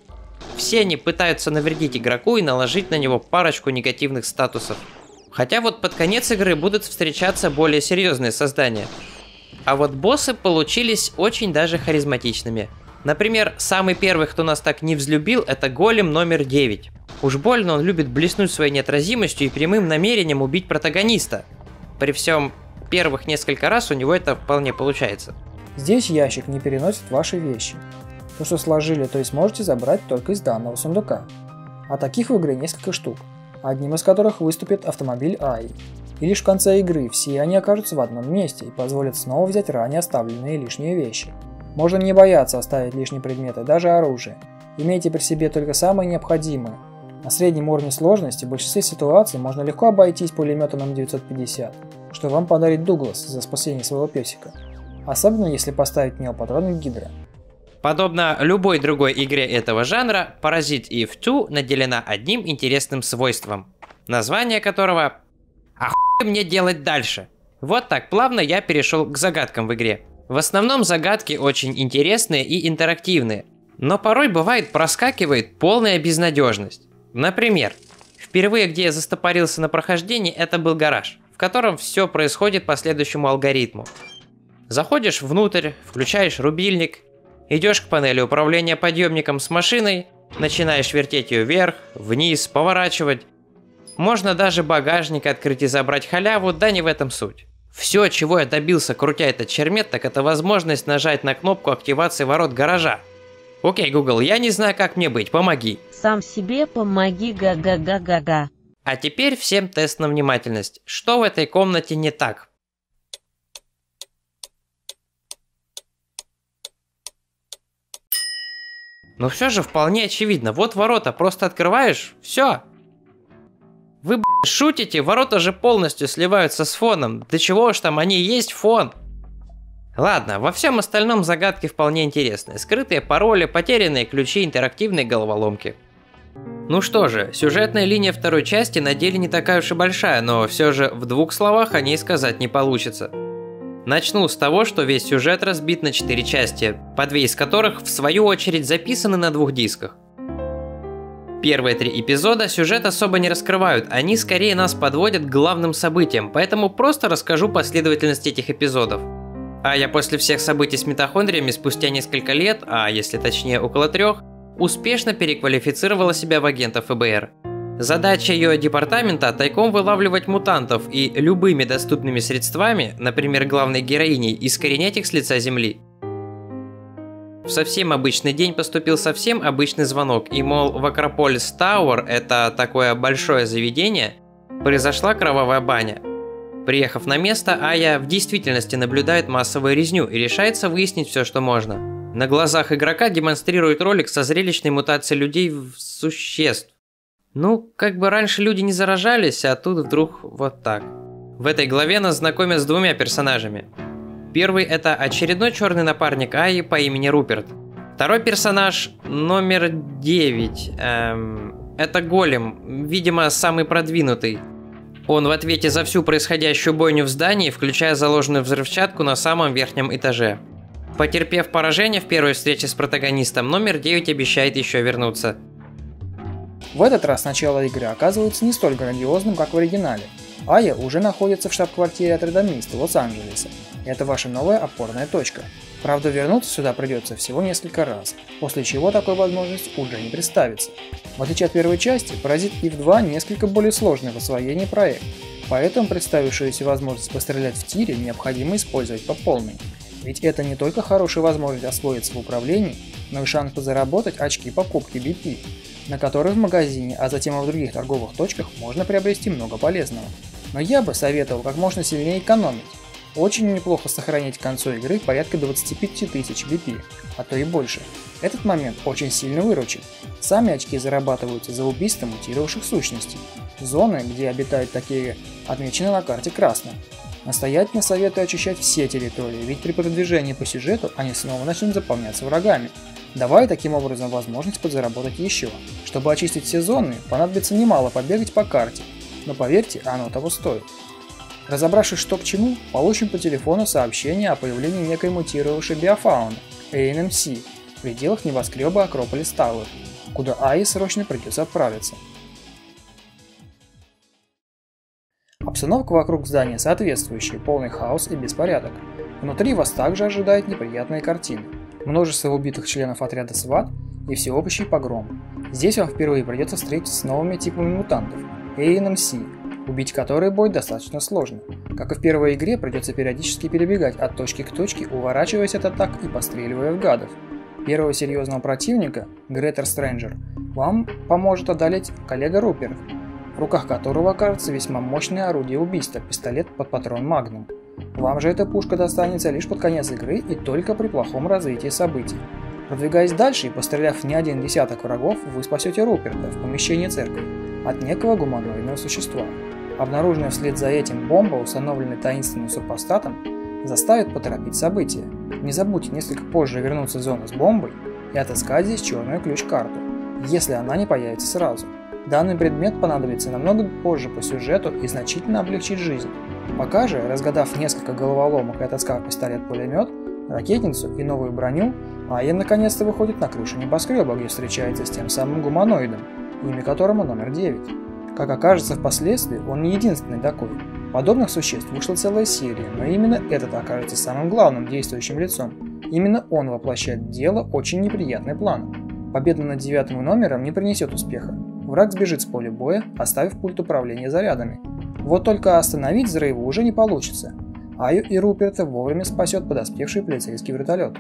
Все они пытаются навредить игроку и наложить на него парочку негативных статусов. Хотя вот под конец игры будут встречаться более серьезные создания. А вот боссы получились очень даже харизматичными. Например, самый первый, кто нас так не взлюбил, это голем номер девять. Уж больно он любит блеснуть своей неотразимостью и прямым намерением убить протагониста. При всем первых несколько раз у него это вполне получается. Здесь ящик не переносит ваши вещи. То, что сложили, то есть можете забрать только из данного сундука. А таких в игре несколько штук, одним из которых выступит автомобиль Аи. И лишь в конце игры все они окажутся в одном месте и позволят снова взять ранее оставленные лишние вещи. Можно не бояться оставить лишние предметы, даже оружие. Имейте при себе только самое необходимое. На среднем уровне сложности в большинстве ситуаций можно легко обойтись пулеметом эм девятьсот пятьдесят, что вам подарит Дуглас за спасение своего песика. Особенно если поставить в него патроны Гидра. Подобно любой другой игре этого жанра, Parasite Eve два наделена одним интересным свойством, название которого «А хуй мне делать дальше?». Вот так плавно я перешел к загадкам в игре. В основном загадки очень интересные и интерактивные, но порой бывает проскакивает полная безнадежность. Например, впервые, где я застопорился на прохождении, это был гараж, в котором все происходит по следующему алгоритму. Заходишь внутрь, включаешь рубильник, идешь к панели управления подъемником с машиной, начинаешь вертеть ее вверх, вниз, поворачивать. Можно даже багажник открыть и забрать халяву, да не в этом суть. Все, чего я добился, крутя этот чермет, так это возможность нажать на кнопку активации ворот гаража. Окей, Google, я не знаю, как мне быть, помоги. Сам себе помоги, га-га-га-га-га. А теперь всем тест на внимательность. Что в этой комнате не так? Но все же вполне очевидно. Вот ворота, просто открываешь, все. Вы, б***ь, шутите? Ворота же полностью сливаются с фоном. Да чего уж там, они и есть фон. Ладно, во всем остальном загадки вполне интересные. Скрытые пароли, потерянные ключи, интерактивные головоломки. Ну что же, сюжетная линия второй части на деле не такая уж и большая, но все же в двух словах о ней сказать не получится. Начну с того, что весь сюжет разбит на четыре части, по две из которых в свою очередь записаны на двух дисках. Первые три эпизода сюжет особо не раскрывают, они скорее нас подводят к главным событиям, поэтому просто расскажу последовательность этих эпизодов. А я после всех событий с митохондриями спустя несколько лет, а если точнее около трех, успешно переквалифицировала себя в агента эф бэ эр. Задача ее департамента – тайком вылавливать мутантов и любыми доступными средствами, например, главной героиней, искоренять их с лица земли. В совсем обычный день поступил совсем обычный звонок, и, мол, в Акрополис Тауэр, это такое большое заведение, произошла кровавая баня. Приехав на место, Ая в действительности наблюдает массовую резню и решается выяснить все, что можно. На глазах игрока демонстрирует ролик со зрелищной мутацией людей в существ. Ну, как бы раньше люди не заражались, а тут вдруг вот так. В этой главе нас знакомят с двумя персонажами. Первый – это очередной черный напарник Аи по имени Руперт. Второй персонаж номер девять. Эм, это голем, видимо, самый продвинутый. Он в ответе за всю происходящую бойню в здании, включая заложенную взрывчатку на самом верхнем этаже. Потерпев поражение в первой встрече с протагонистом, номер девять обещает еще вернуться. В этот раз начало игры оказывается не столь грандиозным, как в оригинале. Ая уже находится в штаб-квартире отряда Миста Лос-Анджелеса. Это ваша новая опорная точка. Правда, вернуться сюда придется всего несколько раз, после чего такой возможность уже не представится. В отличие от первой части, Parasite Eve два несколько более сложный в освоении проект, поэтому представившуюся возможность пострелять в тире необходимо использовать по полной. Ведь это не только хорошая возможность освоиться в управлении, но и шанс заработать очки покупки би пи, на которые в магазине, а затем и в других торговых точках можно приобрести много полезного. Но я бы советовал как можно сильнее экономить. Очень неплохо сохранить к концу игры порядка двадцати пяти тысяч би пи, а то и больше. Этот момент очень сильно выручит. Сами очки зарабатываются за убийство мутировавших сущностей. Зоны, где обитают такие, отмечены на карте красным. Настоятельно советую очищать все территории, ведь при продвижении по сюжету они снова начнут заполняться врагами, давая таким образом возможность подзаработать еще. Чтобы очистить все зоны, понадобится немало побегать по карте, но поверьте, оно того стоит. Разобравшись, что к чему, получим по телефону сообщение о появлении некой мутировавшей биофауны, эй эн эм си, в пределах небоскреба Акрополис Тауэр. куда Айе срочно придется отправиться. Обстановка вокруг здания соответствующая, полный хаос и беспорядок. Внутри вас также ожидают неприятные картины. Множество убитых членов отряда сват и всеобщий погром. Здесь вам впервые придется встретиться с новыми типами мутантов – эй эн эм си, убить которые будет достаточно сложно. Как и в первой игре, придется периодически перебегать от точки к точке, уворачиваясь от атак и постреливая в гадов. Первого серьезного противника, Гретер Стрэнджер, вам поможет одолеть коллега Руперт, в руках которого окажется весьма мощное орудие убийства – пистолет под патрон Магнум. Вам же эта пушка достанется лишь под конец игры и только при плохом развитии событий. Продвигаясь дальше и постреляв не один десяток врагов, вы спасете Руперта в помещении церкви от некого гуманоидного существа. Обнаруженная вслед за этим бомба, установленная таинственным супостатом, заставит поторопить события. Не забудьте несколько позже вернуться в зону с бомбой и отыскать здесь черную ключ-карту, если она не появится сразу. Данный предмет понадобится намного позже по сюжету и значительно облегчит жизнь. Пока же, разгадав несколько головоломок и отыскав пистолет-пулемет, ракетницу и новую броню, Айя наконец-то выходит на крышу небоскреба, где встречается с тем самым гуманоидом, имя которому номер девять. Как окажется впоследствии, он не единственный такой. Подобных существ вышла целая серия, но именно этот окажется самым главным действующим лицом. Именно он воплощает в дело очень неприятный план. Победа над девятым номером не принесет успеха. Враг сбежит с поля боя, оставив пульт управления зарядами. Вот только остановить взрывы уже не получится. Айю и Руперта вовремя спасет подоспевший полицейский вертолет.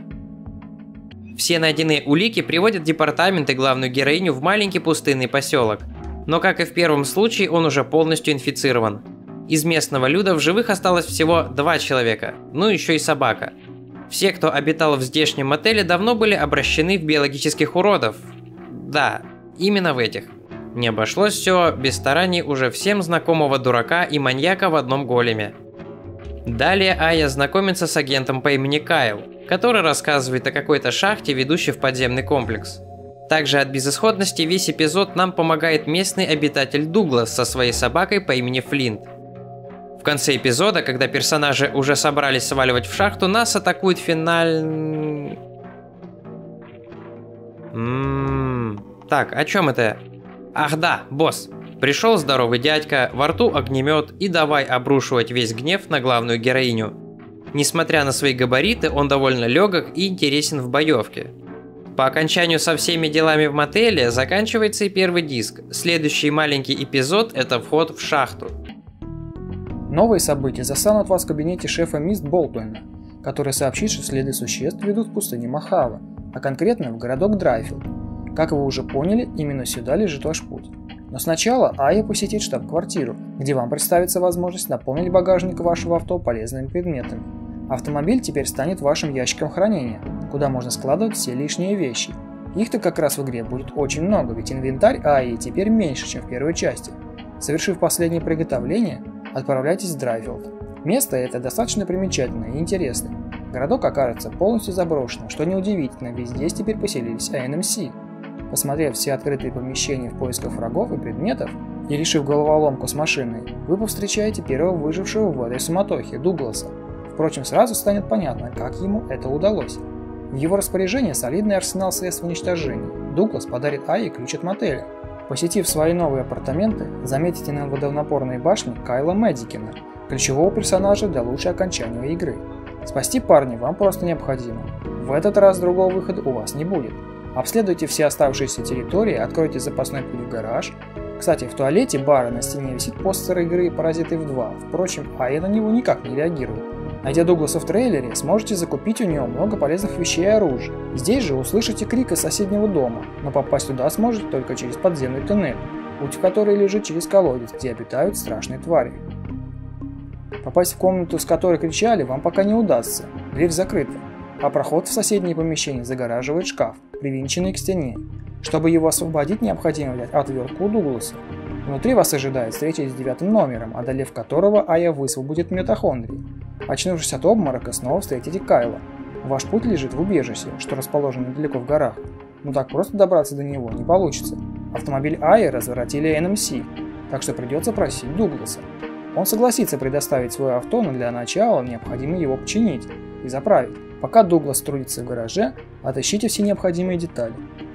Все найденные улики приводят департамент и главную героиню в маленький пустынный поселок. Но как и в первом случае, он уже полностью инфицирован. Из местного люда в живых осталось всего два человека, ну еще и собака. Все, кто обитал в здешнем мотеле, давно были обращены в биологических уродов. Да, именно в этих. Не обошлось все без стараний уже всем знакомого дурака и маньяка в одном големе. Далее Айя знакомится с агентом по имени Кайл, который рассказывает о какой-то шахте, ведущей в подземный комплекс. Также от безысходности весь эпизод нам помогает местный обитатель Дуглас со своей собакой по имени Флинт. В конце эпизода, когда персонажи уже собрались сваливать в шахту, нас атакует финаль... Ммм... Так, о чем это? Ах да, босс. Пришел здоровый дядька, во рту огнемет и давай обрушивать весь гнев на главную героиню. Несмотря на свои габариты, он довольно легок и интересен в боевке. По окончанию со всеми делами в мотеле заканчивается и первый диск. Следующий маленький эпизод – это вход в шахту. Новые события застанут вас в кабинете шефа Мист Болтуэна, который сообщит, что следы существ ведут в пустыне Мохава, а конкретно в городок Драйфилд. Как вы уже поняли, именно сюда лежит ваш путь. Но сначала Айя посетит штаб-квартиру, где вам представится возможность наполнить багажник вашего авто полезными предметами. Автомобиль теперь станет вашим ящиком хранения, куда можно складывать все лишние вещи. Их-то как раз в игре будет очень много, ведь инвентарь Айи теперь меньше, чем в первой части. Совершив последнее приготовление, отправляйтесь в Драйфилд. Место это достаточно примечательное и интересное. Городок окажется полностью заброшенным, что неудивительно, ведь здесь теперь поселились эй эн эм си. Посмотрев все открытые помещения в поисках врагов и предметов и решив головоломку с машиной, вы повстречаете первого выжившего в этой суматохе, Дугласа. Впрочем, сразу станет понятно, как ему это удалось. В его распоряжении солидный арсенал средств уничтожения. Дуглас подарит Айе ключ от мотеля. Посетив свои новые апартаменты, заметите на водонапорной башне Кайла Мэддикена, ключевого персонажа для лучшей окончания игры. Спасти парня вам просто необходимо. В этот раз другого выхода у вас не будет. Обследуйте все оставшиеся территории, откройте запасной путь в гараж. Кстати, в туалете бара на стене висит постер игры «Паразиты в два», впрочем, Айя на него никак не реагирует. Найдя Дугласа в трейлере, сможете закупить у него много полезных вещей и оружия. Здесь же услышите крик из соседнего дома, но попасть туда сможете только через подземный туннель, путь в который лежит через колодец, где обитают страшные твари. Попасть в комнату, с которой кричали, вам пока не удастся, дверь закрыта, а проход в соседнее помещение загораживает шкаф, привинченный к стене. Чтобы его освободить, необходимо взять отвертку у Дугласа. Внутри вас ожидает встреча с девятым номером, одолев которого Айя высвободит митохондрии. Очнувшись от обморока, снова встретите Кайла. Ваш путь лежит в убежище, что расположено недалеко в горах, но так просто добраться до него не получится. Автомобиль Айи разворотили эй эн эм си, так что придется просить Дугласа. Он согласится предоставить свое авто, но для начала необходимо его починить и заправить. Пока Дуглас трудится в гараже, отыщите все необходимые детали.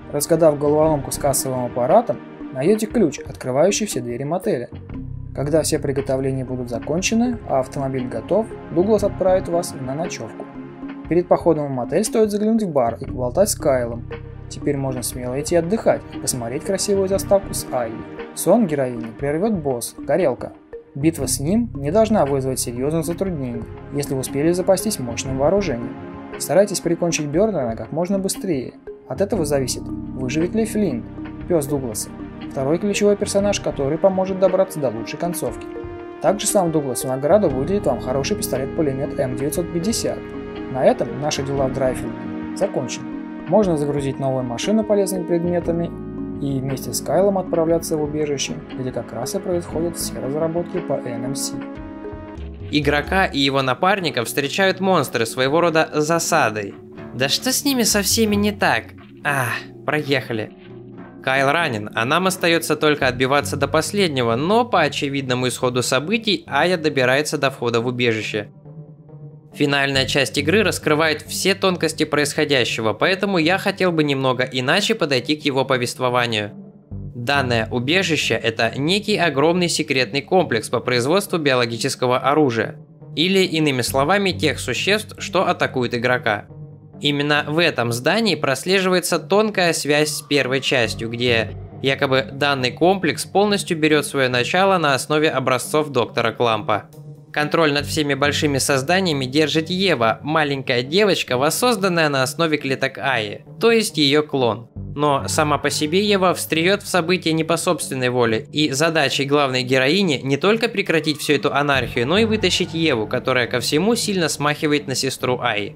Разгадав головоломку с кассовым аппаратом, найдете ключ, открывающий все двери мотеля. Когда все приготовления будут закончены, а автомобиль готов, Дуглас отправит вас на ночевку. Перед походом в мотель стоит заглянуть в бар и поболтать с Кайлом. Теперь можно смело идти отдыхать и посмотреть красивую заставку с Айей. Сон героини прервет босс, Горелка. Битва с ним не должна вызвать серьезных затруднений, если вы успели запастись мощным вооружением. Старайтесь прикончить Бёрдена как можно быстрее. От этого зависит, выживет ли Флинт, пес Дугласа, второй ключевой персонаж, который поможет добраться до лучшей концовки. Также сам Дуглас в награду выделит вам хороший пистолет-пулемет эм девятьсот пятьдесят. На этом наши дела в Драйфилде закончены. Можно загрузить новую машину полезными предметами и вместе с Кайлом отправляться в убежище, где как раз и происходят все разработки по эн эм си. Игрока и его напарников встречают монстры, своего рода засадой. Да что с ними со всеми не так? Ах, проехали. Кайл ранен, а нам остается только отбиваться до последнего, но по очевидному исходу событий Айя добирается до входа в убежище. Финальная часть игры раскрывает все тонкости происходящего, поэтому я хотел бы немного иначе подойти к его повествованию. Данное убежище – это некий огромный секретный комплекс по производству биологического оружия, или, иными словами, тех существ, что атакуют игрока. Именно в этом здании прослеживается тонкая связь с первой частью, где якобы данный комплекс полностью берет свое начало на основе образцов доктора Клампа. Контроль над всеми большими созданиями держит Ева, маленькая девочка, воссозданная на основе клеток Айи, то есть ее клон. Но сама по себе Ева встреет в события не по собственной воле, и задачей главной героини не только прекратить всю эту анархию, но и вытащить Еву, которая ко всему сильно смахивает на сестру Айи.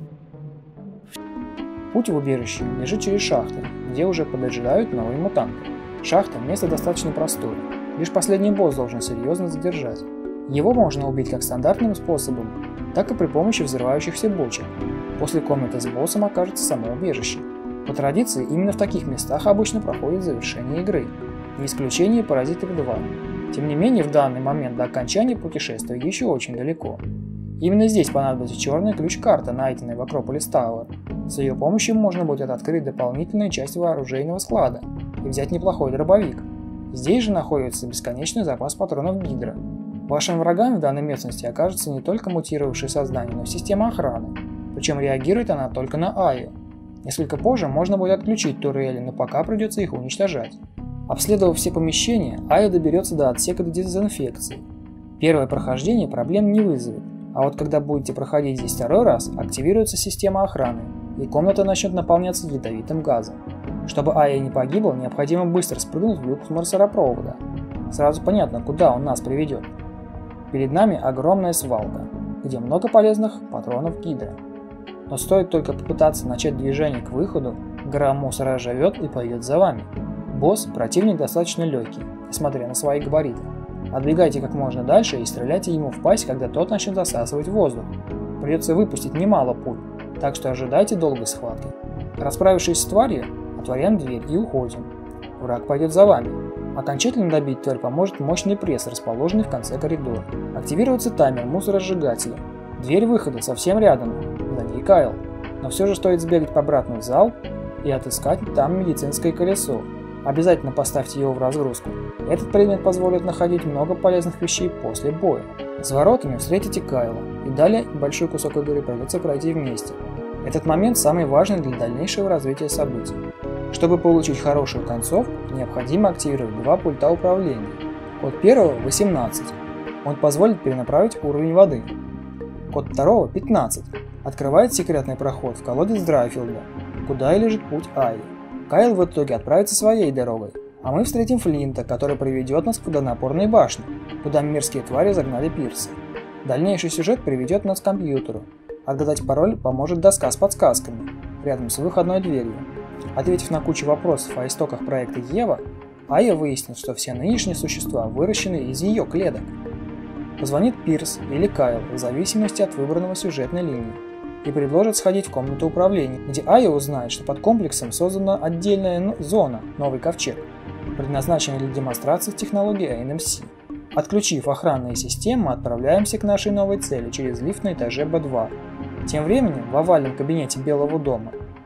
Путь в убежище лежит через шахты, где уже поджидают новые мутанты. Шахта – место достаточно простое, лишь последний босс должен серьезно задержать. Его можно убить как стандартным способом, так и при помощи взрывающихся бочек. После комнаты с боссом окажется само убежище. По традиции, именно в таких местах обычно проходит завершение игры. Не исключение Паразитов два. Тем не менее, в данный момент до окончания путешествия еще очень далеко. Именно здесь понадобится черная ключ-карта, найденная в Акрополис Тауэр. С ее помощью можно будет открыть дополнительную часть вооружейного склада и взять неплохой дробовик. Здесь же находится бесконечный запас патронов Гидра. Вашим врагам в данной местности окажется не только мутировавшие создания, но и система охраны, причем реагирует она только на Айю. Несколько позже можно будет отключить турели, но пока придется их уничтожать. Обследовав все помещения, Айя доберется до отсека дезинфекции. Первое прохождение проблем не вызовет, а вот когда будете проходить здесь второй раз, активируется система охраны, и комната начнет наполняться ядовитым газом. Чтобы Айя не погибла, необходимо быстро спрыгнуть в люк с мусоропровода. Сразу понятно, куда он нас приведет. Перед нами огромная свалка, где много полезных патронов Гидра. Но стоит только попытаться начать движение к выходу, гора мусора оживет и пойдет за вами. Босс – противник достаточно легкий, несмотря на свои габариты. Отбегайте как можно дальше и стреляйте ему в пасть, когда тот начнет засасывать воздух. Придется выпустить немало пуль, так что ожидайте долгой схватки. Расправившись с тварью, отворяем дверь и уходим. Враг пойдет за вами. Окончательно добить тварь поможет мощный пресс, расположенный в конце коридора. Активируется таймер мусоросжигателя. Дверь выхода совсем рядом, за ней Кайл. Но все же стоит сбегать обратно в зал и отыскать там медицинское колесо. Обязательно поставьте его в разгрузку. Этот предмет позволит находить много полезных вещей после боя. За воротами встретите Кайла, и далее большой кусок игры придется пройти вместе. Этот момент самый важный для дальнейшего развития событий. Чтобы получить хорошую концовку, необходимо активировать два пульта управления. Код первого – восемнадцать. Он позволит перенаправить уровень воды. Код второго – пятнадцать. Открывает секретный проход в колодец Драйфилда, куда и лежит путь Айи. Кайл в итоге отправится своей дорогой, а мы встретим Флинта, который приведет нас к водонапорной башне, куда мерзкие твари загнали Пирса. Дальнейший сюжет приведет нас к компьютеру. Отгадать пароль поможет доска с подсказками, рядом с выходной дверью. Ответив на кучу вопросов о истоках проекта Ева, Айя выяснит, что все нынешние существа выращены из ее клеток. Позвонит Пирс или Кайл в зависимости от выбранного сюжетной линии и предложит сходить в комнату управления, где Айя узнает, что под комплексом создана отдельная зона «Новый ковчег», предназначенная для демонстрации технологии эн эм си. Отключив охранные системы, мы отправляемся к нашей новой цели через лифт на этаже бэ два. Тем временем в овальном кабинете Белого дома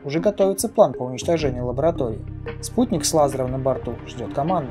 уже готовится план по уничтожению лаборатории. Спутник с лазером на борту ждет команды.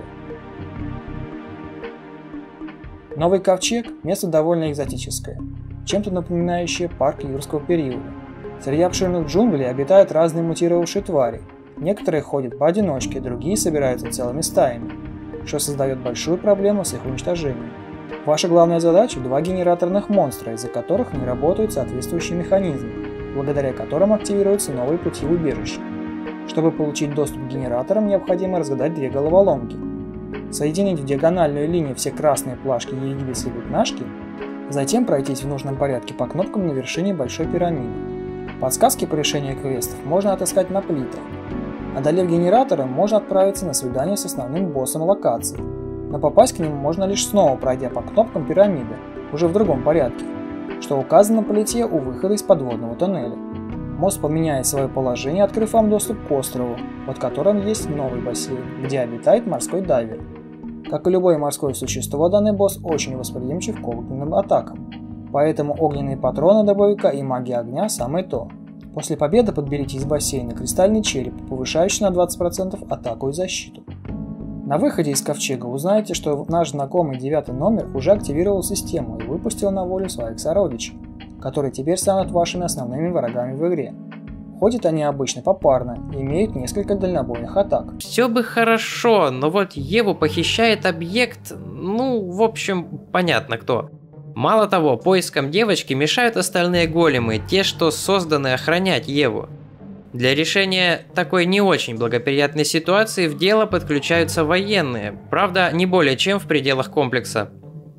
Новый ковчег – место довольно экзотическое, чем-то напоминающее парк юрского периода. Среди обширных джунглей обитают разные мутировавшие твари. Некоторые ходят поодиночке, другие собираются целыми стаями, что создает большую проблему с их уничтожением. Ваша главная задача – два генераторных монстра, из-за которых не работают соответствующие механизмы, благодаря которым активируются новые пути в убежище. Чтобы получить доступ к генераторам, необходимо разгадать две головоломки. Соединить в диагональную линию все красные плашки Египетской пятнашки, затем пройтись в нужном порядке по кнопкам на вершине большой пирамиды. Подсказки по решению квестов можно отыскать на плитах. Одолев генераторы, можно отправиться на свидание с основным боссом локации, но попасть к нему можно лишь снова, пройдя по кнопкам пирамиды, уже в другом порядке, что указано на плите у выхода из подводного тоннеля. Мост поменяет свое положение, открыв вам доступ к острову, под которым есть новый бассейн, где обитает морской дайвер. Как и любое морское существо, данный босс очень восприимчив к огненным атакам, поэтому огненные патроны дробовика и магия огня самое то. После победы подберите из бассейна кристальный череп, повышающий на двадцать процентов атаку и защиту. На выходе из ковчега узнаете, что наш знакомый девятый номер уже активировал систему и выпустил на волю своих сородичей, которые теперь станут вашими основными врагами в игре. Ходят они обычно попарно и имеют несколько дальнобойных атак. Все бы хорошо, но вот Еву похищает объект, ну, в общем, понятно кто. Мало того, поискам девочки мешают остальные големы, те, что созданы охранять Еву. Для решения такой не очень благоприятной ситуации в дело подключаются военные, правда, не более чем в пределах комплекса.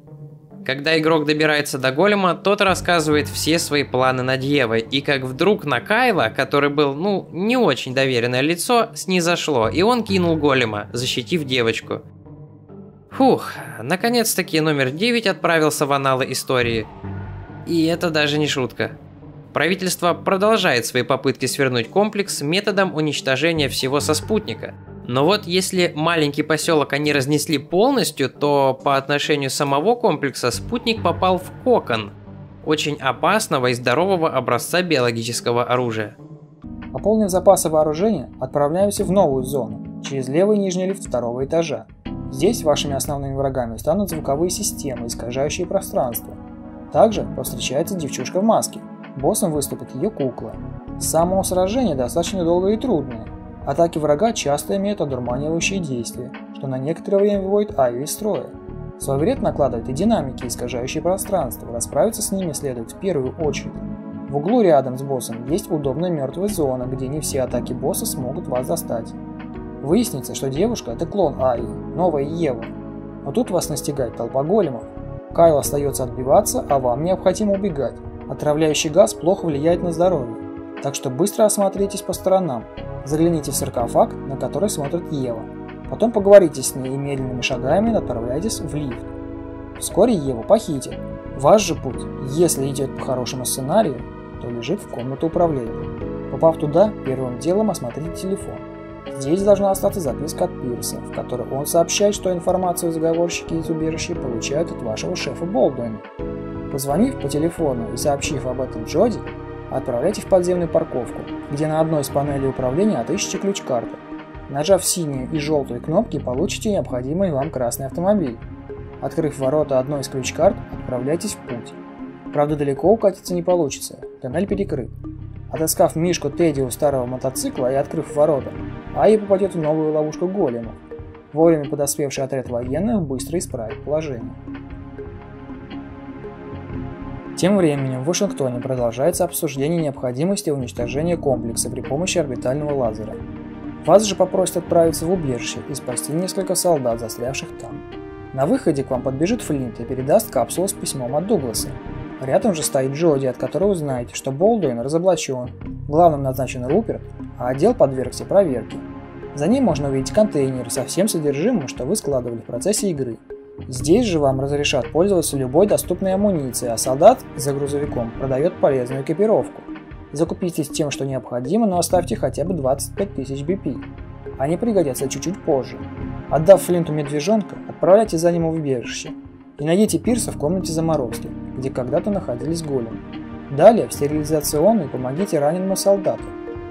Когда игрок добирается до голема, тот рассказывает все свои планы над Евой, и как вдруг на Кайла, который был, ну, не очень доверенное лицо, снизошло, и он кинул голема, защитив девочку. Фух, наконец-таки номер девять отправился в аналы истории. И это даже не шутка. Правительство продолжает свои попытки свернуть комплекс методом уничтожения всего со спутника. Но вот если маленький поселок они разнесли полностью, то по отношению самого комплекса спутник попал в кокон очень опасного и здорового образца биологического оружия. Пополнив запасы вооружения, отправляемся в новую зону, через левый нижний лифт второго этажа. Здесь вашими основными врагами станут звуковые системы, искажающие пространство. Также повстречается девчушка в маске. Боссом выступит ее кукла. Само сражение достаточно долгое и трудное. Атаки врага часто имеют одурманивающие действия, что на некоторое время выводит Айю из строя. Свой вред накладывают и динамики, искажающие пространство. Расправиться с ними следует в первую очередь. В углу рядом с боссом есть удобная мертвая зона, где не все атаки босса смогут вас достать. Выяснится, что девушка – это клон Айи, новая Ева. Но тут вас настигает толпа големов. Кайл остается отбиваться, а вам необходимо убегать. Отравляющий газ плохо влияет на здоровье, так что быстро осмотритесь по сторонам. Загляните в саркофаг, на который смотрит Ева. Потом поговорите с ней и медленными шагами отправляйтесь в лифт. Вскоре Еву похитят. Ваш же путь, если идет по хорошему сценарию, то лежит в комнату управления. Попав туда, первым делом осмотрите телефон. Здесь должна остаться записка от Пирса, в которой он сообщает, что информацию заговорщики из убежища получают от вашего шефа Болдуина. Позвонив по телефону и сообщив об этом Джоди, отправляйте в подземную парковку, где на одной из панелей управления отыщите ключ-карту. Нажав синюю и желтую кнопки, получите необходимый вам красный автомобиль. Открыв ворота одной из ключ-карт, отправляйтесь в путь. Правда, далеко укатиться не получится, тоннель перекрыт. Отыскав Мишку Тедди у старого мотоцикла и открыв ворота, Айя попадет в новую ловушку големов. Вовремя подоспевший отряд военных быстро исправит положение. Тем временем в Вашингтоне продолжается обсуждение необходимости уничтожения комплекса при помощи орбитального лазера. Вас же попросят отправиться в убежище и спасти несколько солдат, застрявших там. На выходе к вам подбежит Флинт и передаст капсулу с письмом от Дугласа. Рядом же стоит Джоди, от которой узнаете, что Болдуин разоблачен, главным назначен Руперт, а отдел подвергся проверке. За ним можно увидеть контейнер со всем содержимым, что вы складывали в процессе игры. Здесь же вам разрешат пользоваться любой доступной амуницией, а солдат за грузовиком продает полезную экипировку. Закупитесь тем, что необходимо, но оставьте хотя бы двадцать пять тысяч би пи. Они пригодятся чуть-чуть позже. Отдав Флинту медвежонка, отправляйтесь за ним в убежище. И найдите Пирса в комнате заморозки, где когда-то находились големы. Далее в стерилизационной помогите раненому солдату,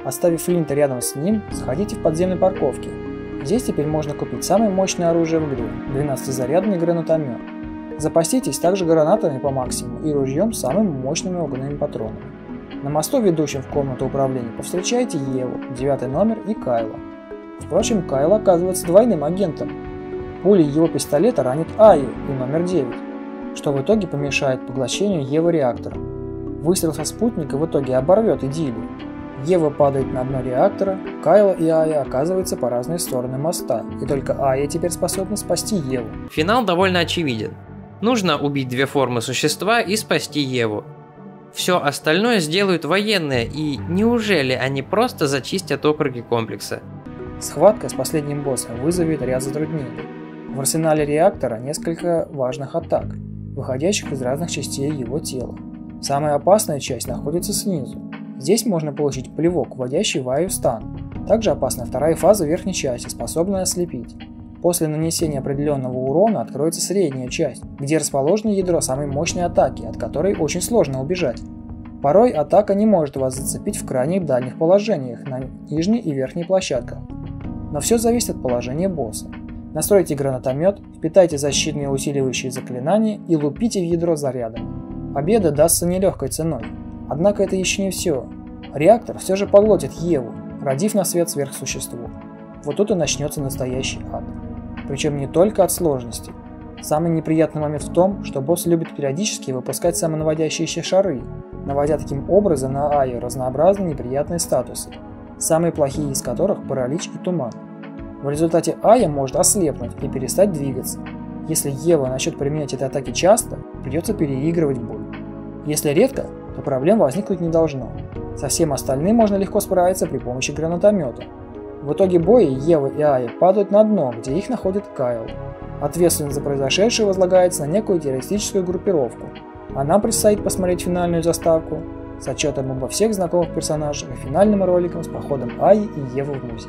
Оставив Флинта рядом с ним, сходите в подземной парковке. Здесь теперь можно купить самое мощное оружие в игре – двенадцатизарядный гранатомет. Запаситесь также гранатами по максимуму и ружьем с самыми мощными огненными патронами. На мосту, ведущем в комнату управления, повстречаете Еву, девятый номер и Кайла. Впрочем, Кайл оказывается двойным агентом. Пули его пистолета ранит Айю и номер девять, что в итоге помешает поглощению Евы реактором. Выстрел со спутника в итоге оборвет идиллию. Ева падает на дно реактора, Кайла и Айя оказываются по разные стороны моста, и только Айя теперь способна спасти Еву. Финал довольно очевиден. Нужно убить две формы существа и спасти Еву. Все остальное сделают военные, и неужели они просто зачистят округи комплекса? Схватка с последним боссом вызовет ряд затруднений. В арсенале реактора несколько важных атак, выходящих из разных частей его тела. Самая опасная часть находится снизу. Здесь можно получить плевок, вводящий в Айю в стан. Также опасна вторая фаза верхней части, способная ослепить. После нанесения определенного урона откроется средняя часть, где расположено ядро самой мощной атаки, от которой очень сложно убежать. Порой атака не может вас зацепить в крайних дальних положениях на нижней и верхней площадках. Но все зависит от положения босса. Настройте гранатомет, впитайте защитные усиливающие заклинания и лупите в ядро зарядами. Победа дастся нелегкой ценой. Однако это еще не все. Реактор все же поглотит Еву, родив на свет сверхсущество. Вот тут и начнется настоящий ад. Причем не только от сложности. Самый неприятный момент в том, что босс любит периодически выпускать самонаводящиеся шары, наводя таким образом на Айю разнообразные неприятные статусы, самые плохие из которых паралич и туман. В результате Айя может ослепнуть и перестать двигаться. Если Ева начнет применять эти атаки часто, придется переигрывать бой. Если редко, то проблем возникнуть не должно. Со всем остальным можно легко справиться при помощи гранатомета. В итоге боя Ева и Айя падают на дно, где их находит Кайл. Ответственность за произошедшее возлагается на некую террористическую группировку, а нам предстоит посмотреть финальную заставку с отчетом обо всех знакомых персонажах и финальным роликом с походом Айи и Евы в музей.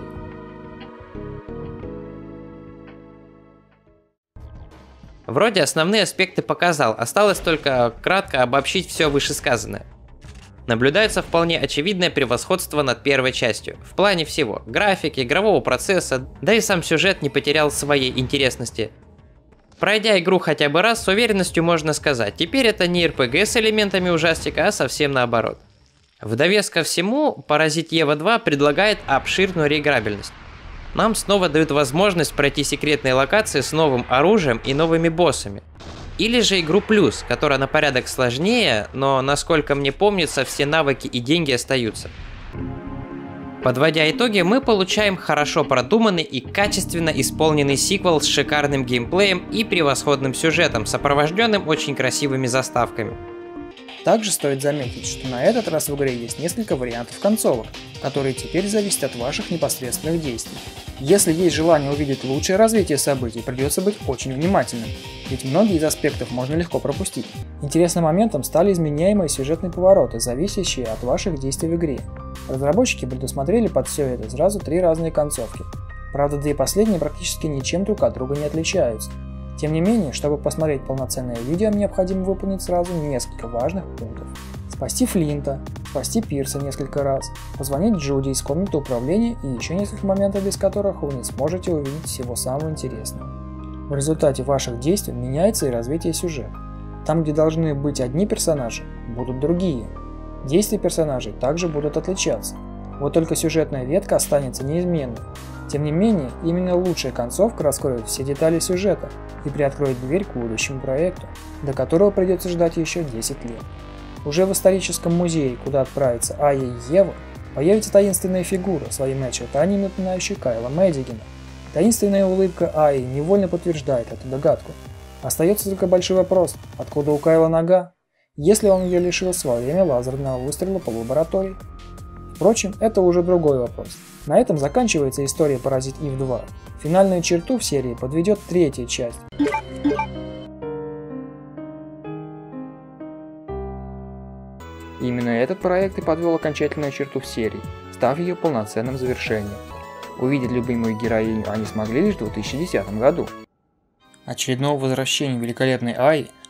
Вроде основные аспекты показал, осталось только кратко обобщить все вышесказанное. Наблюдается вполне очевидное превосходство над первой частью, в плане всего – графики, игрового процесса, да и сам сюжет не потерял своей интересности. Пройдя игру хотя бы раз, с уверенностью можно сказать, теперь это не эр пи джи с элементами ужастика, а совсем наоборот. В довеск ко всему, Паразит Ева два предлагает обширную реиграбельность. Нам снова дают возможность пройти секретные локации с новым оружием и новыми боссами. Или же игру плюс, которая на порядок сложнее, но, насколько мне помнится, все навыки и деньги остаются. Подводя итоги, мы получаем хорошо продуманный и качественно исполненный сиквел с шикарным геймплеем и превосходным сюжетом, сопровожденным очень красивыми заставками. Также стоит заметить, что на этот раз в игре есть несколько вариантов концовок, которые теперь зависят от ваших непосредственных действий. Если есть желание увидеть лучшее развитие событий, придется быть очень внимательным, ведь многие из аспектов можно легко пропустить. Интересным моментом стали изменяемые сюжетные повороты, зависящие от ваших действий в игре. Разработчики предусмотрели под все это сразу три разные концовки. Правда, две последние практически ничем друг от друга не отличаются. Тем не менее, чтобы посмотреть полноценное видео, необходимо выполнить сразу несколько важных пунктов. Спасти Флинта, спасти Пирса несколько раз, позвонить Джуди из комнаты управления и еще несколько моментов, без которых вы не сможете увидеть всего самого интересного. В результате ваших действий меняется и развитие сюжета. Там, где должны быть одни персонажи, будут другие. Действия персонажей также будут отличаться. Вот только сюжетная ветка останется неизменной. Тем не менее, именно лучшая концовка раскроет все детали сюжета и приоткроет дверь к будущему проекту, до которого придется ждать еще десять лет. Уже в историческом музее, куда отправится Айя и Ева, появится таинственная фигура, своими очертаниями напоминающая Кайла Мэддигана. Таинственная улыбка Айи невольно подтверждает эту догадку. Остается только большой вопрос, откуда у Кайла нога, если он ее лишился во время лазерного выстрела по лаборатории. Впрочем, это уже другой вопрос. На этом заканчивается история Паразит Ив два. Финальную черту в серии подведет третья часть. Именно этот проект и подвел окончательную черту в серии, став ее полноценным завершением. Увидеть любимую героиню они смогли лишь в две тысячи десятом году. Очередного возвращения великолепной Айи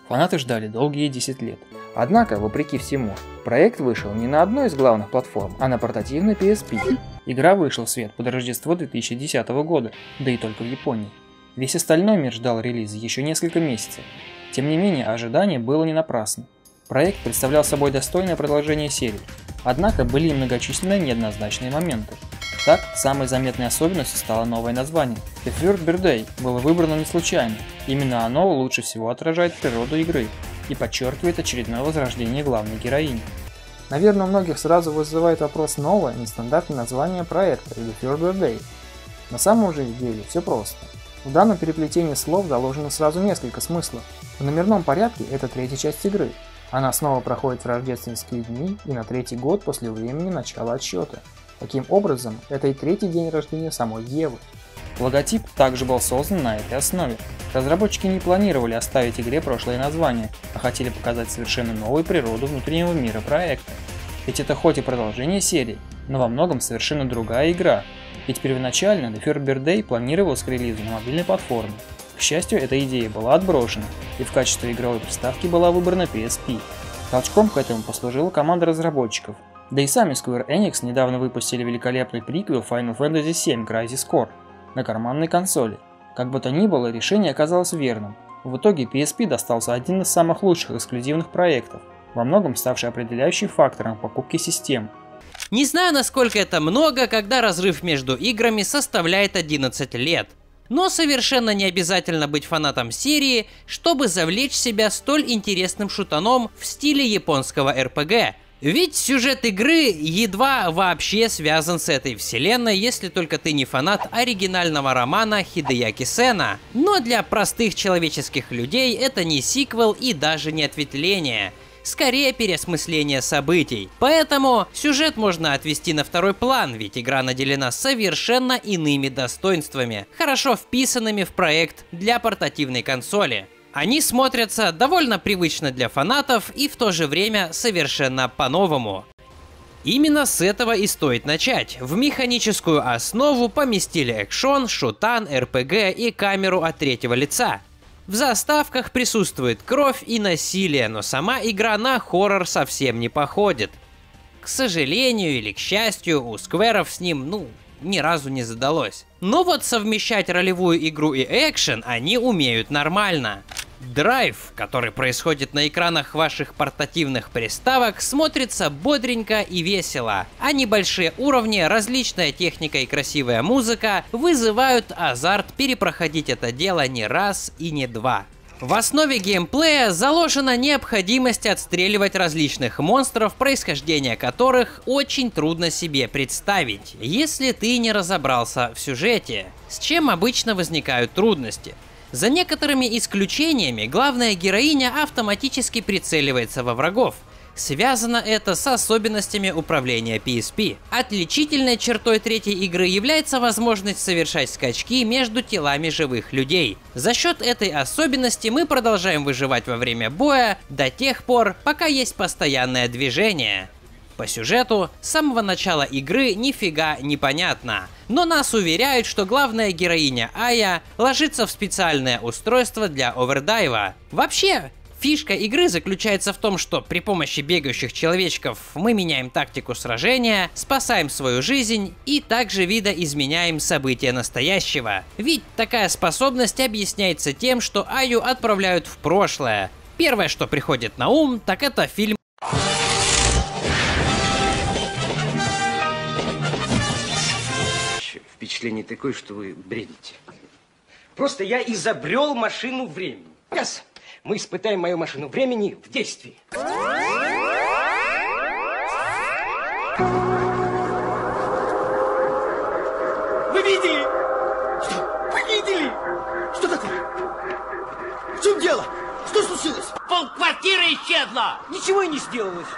Фанаты ждали долгие десять лет. Однако, вопреки всему, проект вышел не на одной из главных платформ, а на портативной пи эс пи. Игра вышла в свет под Рождество две тысячи десятого года, да и только в Японии. Весь остальной мир ждал релиза еще несколько месяцев. Тем не менее, ожидание было не напрасно. Проект представлял собой достойное продолжение серии, однако были и многочисленные неоднозначные моменты. Так, самой заметной особенностью стало новое название. The Third Birthday было выбрано не случайно, именно оно лучше всего отражает природу игры и подчеркивает очередное возрождение главной героини. Наверное, у многих сразу вызывает вопрос новое, нестандартное название проекта The Third Birthday. На самом же деле все просто. В данном переплетении слов заложено сразу несколько смыслов. В номерном порядке это третья часть игры. Она снова проходит в рождественские дни и на третий год после времени начала отсчета. Таким образом, это и третий день рождения самой Евы. Логотип также был создан на этой основе. Разработчики не планировали оставить игре прошлое название, а хотели показать совершенно новую природу внутреннего мира проекта. Ведь это хоть и продолжение серии, но во многом совершенно другая игра. Ведь первоначально The Third Birthday планировалась к релизу на мобильной платформе. К счастью, эта идея была отброшена, и в качестве игровой приставки была выбрана пи эс пи. Толчком к этому послужила команда разработчиков. Да и сами Square Enix недавно выпустили великолепный приквел Final Fantasy семь Crisis Core на карманной консоли. Как бы то ни было, решение оказалось верным. В итоге пи эс пи достался один из самых лучших эксклюзивных проектов, во многом ставший определяющим фактором покупки систем. Не знаю, насколько это много, когда разрыв между играми составляет одиннадцать лет. Но совершенно не обязательно быть фанатом серии, чтобы завлечь себя столь интересным шутаном в стиле японского эр пи джи. Ведь сюжет игры едва вообще связан с этой вселенной, если только ты не фанат оригинального романа Хидеяки Сэна. Но для простых человеческих людей это не сиквел и даже не ответвление. Скорее переосмысление событий. Поэтому сюжет можно отвести на второй план, ведь игра наделена совершенно иными достоинствами, хорошо вписанными в проект для портативной консоли. Они смотрятся довольно привычно для фанатов и в то же время совершенно по-новому. Именно с этого и стоит начать. В механическую основу поместили экшон, шутан, эр пи джи и камеру от третьего лица. В заставках присутствует кровь и насилие, но сама игра на хоррор совсем не походит. К сожалению или к счастью, у скверов с ним, ну, ни разу не задалось. Но вот совмещать ролевую игру и экшен они умеют нормально. Драйв, который происходит на экранах ваших портативных приставок, смотрится бодренько и весело, а небольшие уровни, различная техника и красивая музыка вызывают азарт перепроходить это дело не раз и не два. В основе геймплея заложена необходимость отстреливать различных монстров, происхождение которых очень трудно себе представить, если ты не разобрался в сюжете, с чем обычно возникают трудности. За некоторыми исключениями, главная героиня автоматически прицеливается во врагов. Связано это с особенностями управления пи эс пи. Отличительной чертой третьей игры является возможность совершать скачки между телами живых людей. За счет этой особенности мы продолжаем выживать во время боя до тех пор, пока есть постоянное движение. По сюжету, с самого начала игры нифига не понятно, но нас уверяют, что главная героиня Ая ложится в специальное устройство для овердайва. Вообще, фишка игры заключается в том, что при помощи бегающих человечков мы меняем тактику сражения, спасаем свою жизнь и также видоизменяем события настоящего. Ведь такая способность объясняется тем, что Аю отправляют в прошлое. Первое, что приходит на ум, так это фильм. Впечатление такое, что вы бредите. Просто я изобрел машину времени. Yes. Мы испытаем мою машину времени в действии. Вы видели? Что? Вы видели? Что такое? В чем дело? Что случилось? Полквартиры исчезла! Ничего и не сделалось.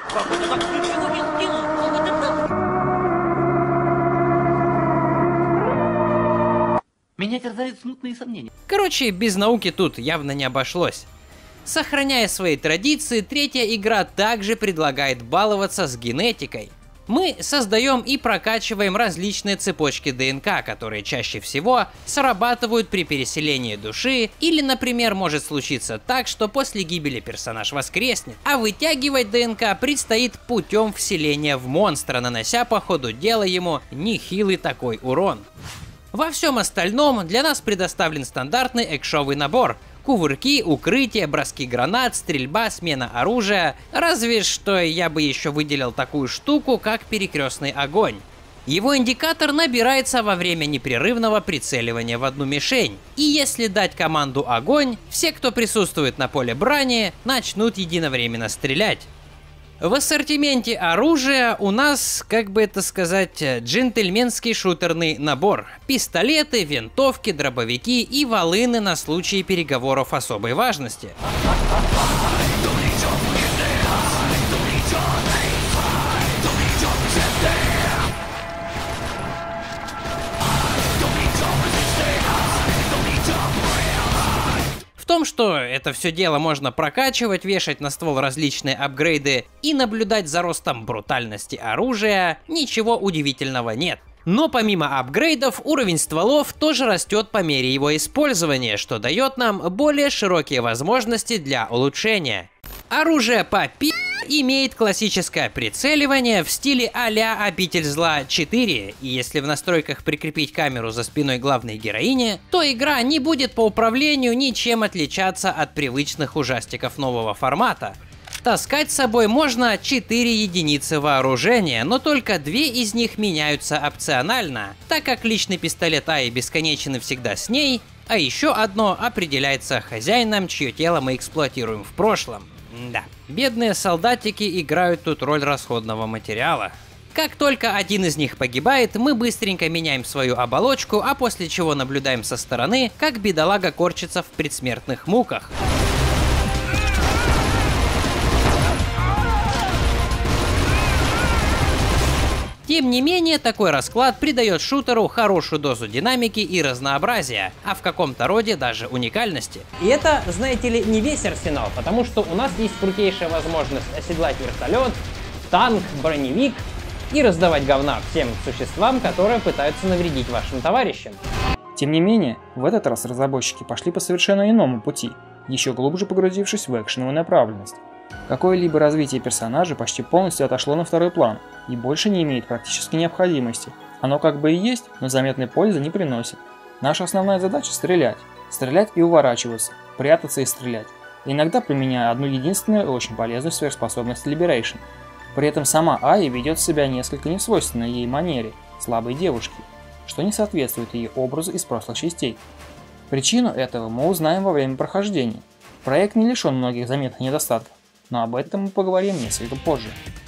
Меня терзают смутные сомнения. Короче, без науки тут явно не обошлось. Сохраняя свои традиции, третья игра также предлагает баловаться с генетикой. Мы создаем и прокачиваем различные цепочки ДНК, которые чаще всего срабатывают при переселении души, или, например, может случиться так, что после гибели персонаж воскреснет, а вытягивать ДНК предстоит путем вселения в монстра, нанося по ходу дела ему нехилый такой урон. Во всем остальном для нас предоставлен стандартный экшовый набор. Кувырки, укрытие, броски гранат, стрельба, смена оружия. Разве что я бы еще выделил такую штуку, как перекрестный огонь. Его индикатор набирается во время непрерывного прицеливания в одну мишень. И если дать команду «Огонь», все, кто присутствует на поле брани, начнут единовременно стрелять. В ассортименте оружия у нас, как бы это сказать, джентльменский шутерный набор. Пистолеты, винтовки, дробовики и волыны на случай переговоров особой важности. В том, что это все дело можно прокачивать, вешать на ствол различные апгрейды и наблюдать за ростом брутальности оружия, ничего удивительного нет. Но помимо апгрейдов, уровень стволов тоже растет по мере его использования, что дает нам более широкие возможности для улучшения. Оружие по пи имеет классическое прицеливание в стиле а-ля «Обитель зла четыре», и если в настройках прикрепить камеру за спиной главной героини, то игра не будет по управлению ничем отличаться от привычных ужастиков нового формата. Таскать с собой можно четыре единицы вооружения, но только две из них меняются опционально, так как личный пистолет Аи бесконечен и всегда с ней, а еще одно определяется хозяином, чье тело мы эксплуатируем в прошлом. Да, бедные солдатики играют тут роль расходного материала. Как только один из них погибает, мы быстренько меняем свою оболочку, а после чего наблюдаем со стороны, как бедолага корчится в предсмертных муках. Тем не менее, такой расклад придает шутеру хорошую дозу динамики и разнообразия, а в каком-то роде даже уникальности. И это, знаете ли, не весь арсенал, потому что у нас есть крутейшая возможность оседлать вертолет, танк, броневик и раздавать говна всем существам, которые пытаются навредить вашим товарищам. Тем не менее, в этот раз разработчики пошли по совершенно иному пути, еще глубже погрузившись в экшеновую направленность. Какое-либо развитие персонажа почти полностью отошло на второй план и больше не имеет практически необходимости. Оно как бы и есть, но заметной пользы не приносит. Наша основная задача – стрелять. Стрелять и уворачиваться, прятаться и стрелять. Иногда применяя одну единственную и очень полезную сверхспособность Liberation. При этом сама Аи ведет себя несколько несвойственной ей манере слабой девушки, что не соответствует ее образу из прошлых частей. Причину этого мы узнаем во время прохождения. Проект не лишен многих заметных недостатков, но об этом мы поговорим несколько позже.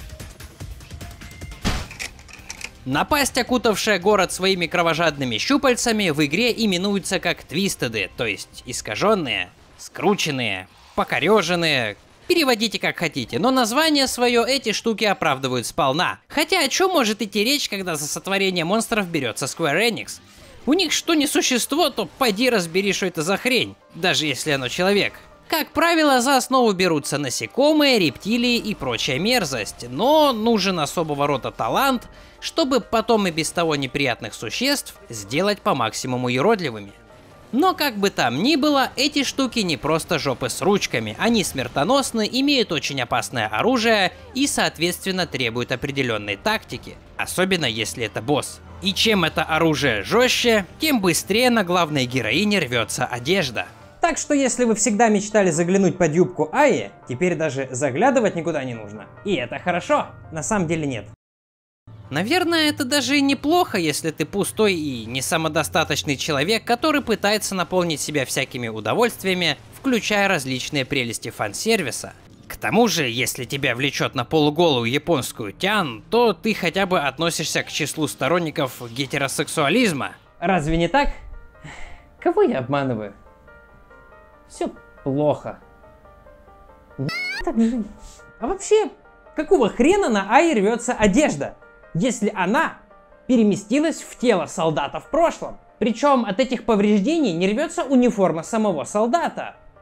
Напасть, окутавшая город своими кровожадными щупальцами, в игре именуется как твистеды, то есть искаженные, скрученные, покореженные. Переводите как хотите, но название свое эти штуки оправдывают сполна. Хотя о чем может идти речь, когда за сотворение монстров берется Square Enix? У них что не существо, то пойди разбери, что это за хрень, даже если оно человек. Как правило, за основу берутся насекомые, рептилии и прочая мерзость, но нужен особого рода талант, чтобы потом и без того неприятных существ сделать по максимуму уродливыми. Но как бы там ни было, эти штуки не просто жопы с ручками, они смертоносны, имеют очень опасное оружие и соответственно требуют определенной тактики, особенно если это босс. И чем это оружие жестче, тем быстрее на главной героине рвется одежда. Так что если вы всегда мечтали заглянуть под юбку Аи, теперь даже заглядывать никуда не нужно. И это хорошо, на самом деле нет. Наверное, это даже и неплохо, если ты пустой и не самодостаточный человек, который пытается наполнить себя всякими удовольствиями, включая различные прелести фан-сервиса. К тому же, если тебя влечет на полуголую японскую тян, то ты хотя бы относишься к числу сторонников гетеросексуализма. Разве не так? Кого я обманываю? Все плохо. Так жить. А вообще, какого хрена на Аи рвется одежда, если она переместилась в тело солдата в прошлом? Причем от этих повреждений не рвется униформа самого солдата,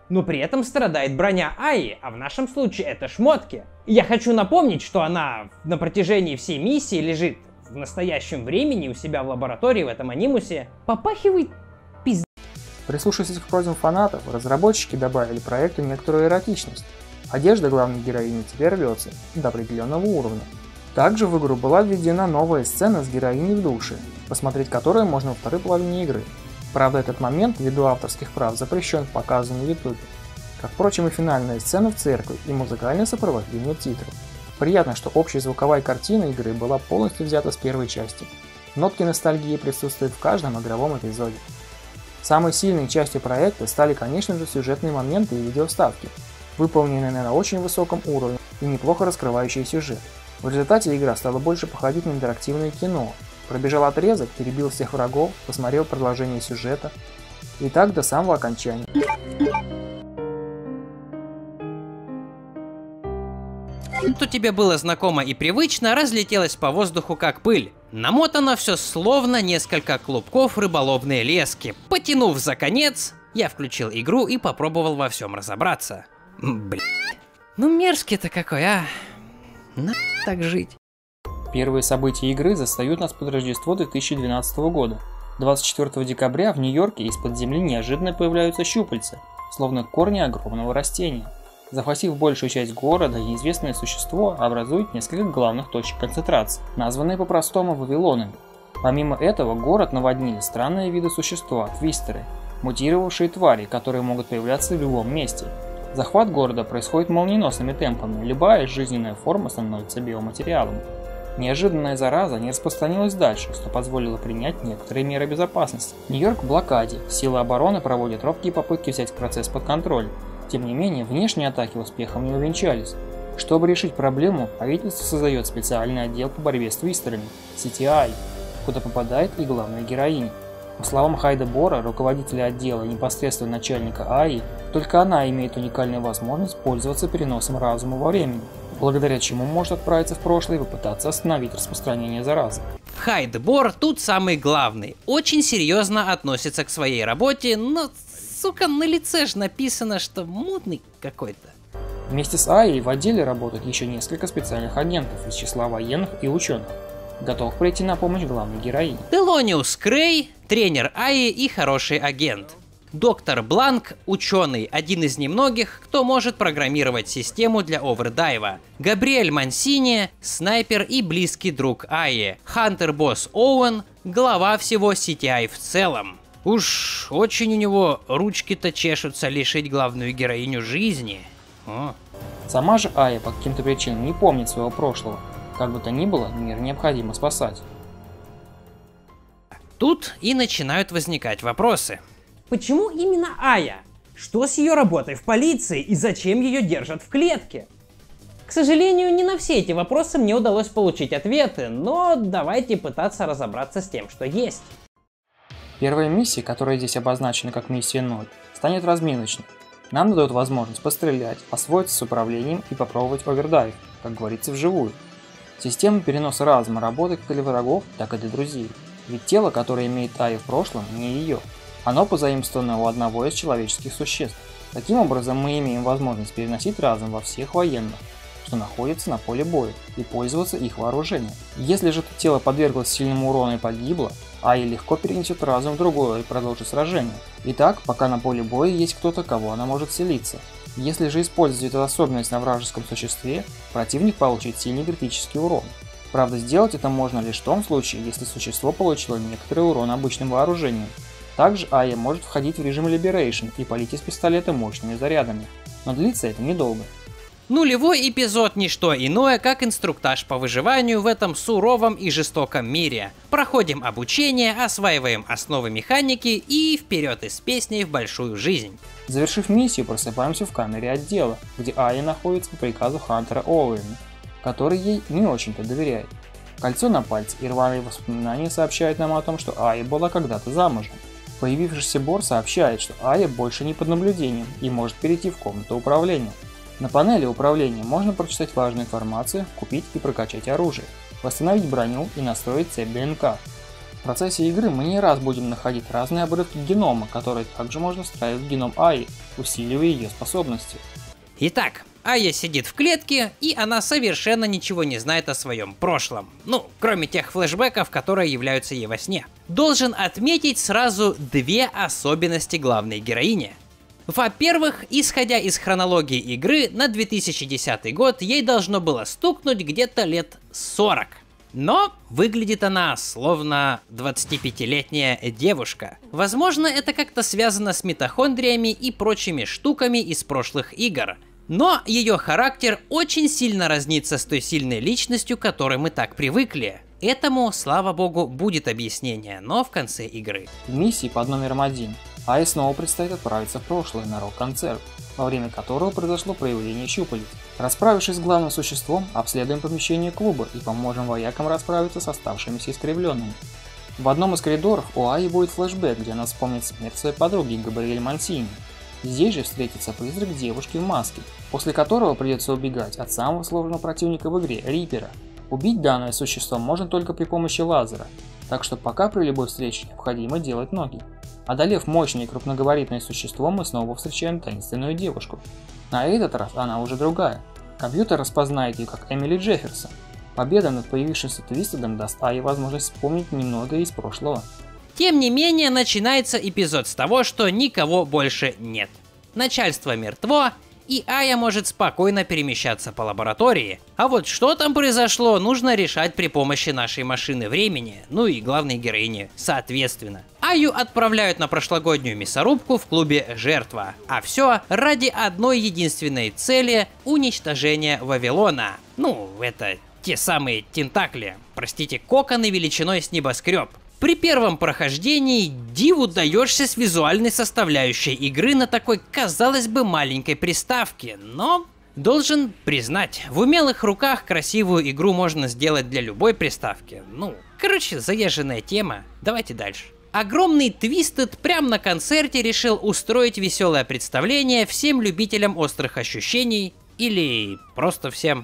но при этом страдает броня Аи, а в нашем случае это шмотки. И я хочу напомнить, что она на протяжении всей миссии лежит в настоящем времени у себя в лаборатории в этом анимусе. Попахивает пиздец. Прислушавшись к просьбам фанатов, разработчики добавили проекту некоторую эротичность. Одежда главной героини теперь рвется до определенного уровня. Также в игру была введена новая сцена с героиней в душе, посмотреть которую можно во второй половине игры. Правда, этот момент, ввиду авторских прав, запрещен к показу на ютубе. Как, впрочем, и финальная сцена в церкви и музыкальное сопровождение титров. Приятно, что общая звуковая картина игры была полностью взята с первой части. Нотки ностальгии присутствуют в каждом игровом эпизоде. Самой сильной частью проекта стали, конечно же, сюжетные моменты и видеоставки, выполненные на очень высоком уровне и неплохо раскрывающие сюжет. В результате игра стала больше походить на интерактивное кино. Пробежал отрезок, перебил всех врагов, посмотрел продолжение сюжета. И так до самого окончания. Что тебе было знакомо и привычно, разлетелось по воздуху как пыль. Намотано все словно несколько клубков рыболовной лески. Потянув за конец, я включил игру и попробовал во всем разобраться. Блин. Ну мерзкий-то какой, а? На так жить. Первые события игры застают нас под Рождество две тысячи двенадцатого года. двадцать четвёртого декабря в Нью-Йорке из-под земли неожиданно появляются щупальца, словно корни огромного растения. Захватив большую часть города, неизвестное существо образует несколько главных точек концентрации, названные по-простому Вавилонами. Помимо этого, город наводнили странные виды существа, твистеры, мутировавшие твари, которые могут появляться в любом месте. Захват города происходит молниеносными темпами, любая жизненная форма становится биоматериалом. Неожиданная зараза не распространилась дальше, что позволило принять некоторые меры безопасности. Нью-Йорк в блокаде, силы обороны проводят робкие попытки взять процесс под контроль. Тем не менее, внешние атаки успехом не увенчались. Чтобы решить проблему, правительство создает специальный отдел по борьбе с твистерами – си ти ай, куда попадает и главная героиня. По словам Хайда Бора, руководителя отдела и непосредственно начальника эй ай, только она имеет уникальную возможность пользоваться переносом разума во времени, благодаря чему может отправиться в прошлое и попытаться остановить распространение заразы. Хайд Бор тут самый главный, очень серьезно относится к своей работе, но, сука, на лице ж написано, что мутный какой-то. Вместе с эй ай в отделе работают еще несколько специальных агентов из числа военных и ученых, готовых прийти на помощь главной героине. Делониус Крей, тренер эй ай и хороший агент. Доктор Бланк, ученый, один из немногих, кто может программировать систему для овердайва. Габриэль Мансини, снайпер и близкий друг эй ай. Хантер Босс Оуэн, глава всего си ти ай в целом. Уж очень у него ручки-то чешутся лишить главную героиню жизни. О. Сама же эй ай по каким-то причинам не помнит своего прошлого. Как бы то ни было, мир необходимо спасать. Тут и начинают возникать вопросы. Почему именно Ая? Что с ее работой в полиции и зачем ее держат в клетке? К сожалению, не на все эти вопросы мне удалось получить ответы, но давайте пытаться разобраться с тем, что есть. Первая миссия, которая здесь обозначена как миссия ноль, станет разминочной. Нам дадут возможность пострелять, освоиться с управлением и попробовать овердайв, как говорится, вживую. Система переноса разума работает как для врагов, так и для друзей. Ведь тело, которое имеет эй ай в прошлом, не ее. Оно позаимствовано у одного из человеческих существ. Таким образом, мы имеем возможность переносить разум во всех военных, что находятся на поле боя, и пользоваться их вооружением. Если же это тело подверглось сильному урону и погибло, эй ай легко перенесет разум в другое и продолжит сражение. Итак, пока на поле боя есть кто-то, кого она может вселиться. Если же использовать эту особенность на вражеском существе, противник получит сильный критический урон. Правда, сделать это можно лишь в том случае, если существо получило некоторый урон обычным вооружением. Также эй ай может входить в режим Liberation и палить из пистолета мощными зарядами, но длится это недолго. Нулевой эпизод – ничто иное, как инструктаж по выживанию в этом суровом и жестоком мире. Проходим обучение, осваиваем основы механики и вперед из песней в большую жизнь. Завершив миссию, просыпаемся в камере отдела, где эй ай находится по приказу Хантера Оуэна, который ей не очень-то доверяет. Кольцо на пальце и рваные воспоминания сообщают нам о том, что эй ай была когда-то замужем. Появившийся Бор сообщает, что эй ай больше не под наблюдением и может перейти в комнату управления. На панели управления можно прочитать важную информацию, купить и прокачать оружие, восстановить броню и настроить цепь ДНК. В процессе игры мы не раз будем находить разные обрывки генома, которые также можно встраивать в геном Аи, усиливая ее способности. Итак, Ая сидит в клетке, и она совершенно ничего не знает о своем прошлом. Ну, кроме тех флешбеков, которые являются ей во сне. Должен отметить сразу две особенности главной героини. Во-первых, исходя из хронологии игры, на две тысячи десятый год ей должно было стукнуть где-то лет сорок. Но выглядит она словно двадцатипятилетняя девушка. Возможно, это как-то связано с митохондриями и прочими штуками из прошлых игр. Но ее характер очень сильно разнится с той сильной личностью, к которой мы так привыкли. Этому, слава богу, будет объяснение, но в конце игры. В миссии под номером один Ае снова предстоит отправиться в прошлое на рок-концерт, во время которого произошло проявление щупалец. Расправившись с главным существом, обследуем помещение клуба и поможем воякам расправиться с оставшимися искривленными. В одном из коридоров у Аи будет флешбэк, где она вспомнит смерть своей подруги Габриэль Мансини. Здесь же встретится призрак девушки в маске, после которого придется убегать от самого сложного противника в игре – Рипера. Убить данное существо можно только при помощи лазера, так что пока при любой встрече необходимо делать ноги. Одолев мощное и крупногабаритное существо, мы снова встречаем таинственную девушку. На этот раз она уже другая. Компьютер распознает ее как Эмили Джефферсон. Победа над появившимся Твистедом даст Ае возможность вспомнить немного из прошлого. Тем не менее, начинается эпизод с того, что никого больше нет. Начальство мертво, и Ая может спокойно перемещаться по лаборатории. А вот что там произошло, нужно решать при помощи нашей машины времени, ну и главной героини, соответственно. Аю отправляют на прошлогоднюю мясорубку в клубе «Жертва». А все ради одной единственной цели – уничтожения Вавилона. Ну, это те самые тентакли, простите, коконы величиной с небоскреб. При первом прохождении диву даешься с визуальной составляющей игры на такой, казалось бы, маленькой приставке, но должен признать, в умелых руках красивую игру можно сделать для любой приставки. Ну, короче, заезженная тема. Давайте дальше. Огромный Твистед прямо на концерте решил устроить веселое представление всем любителям острых ощущений или просто всем.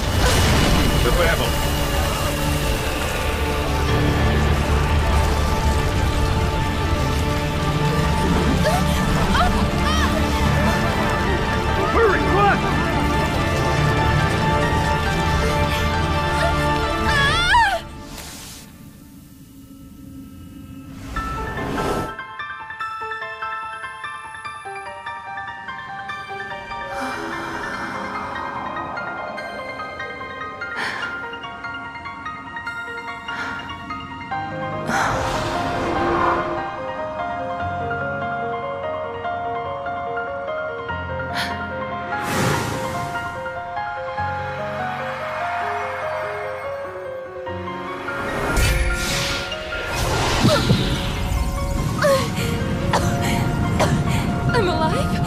I'm alive?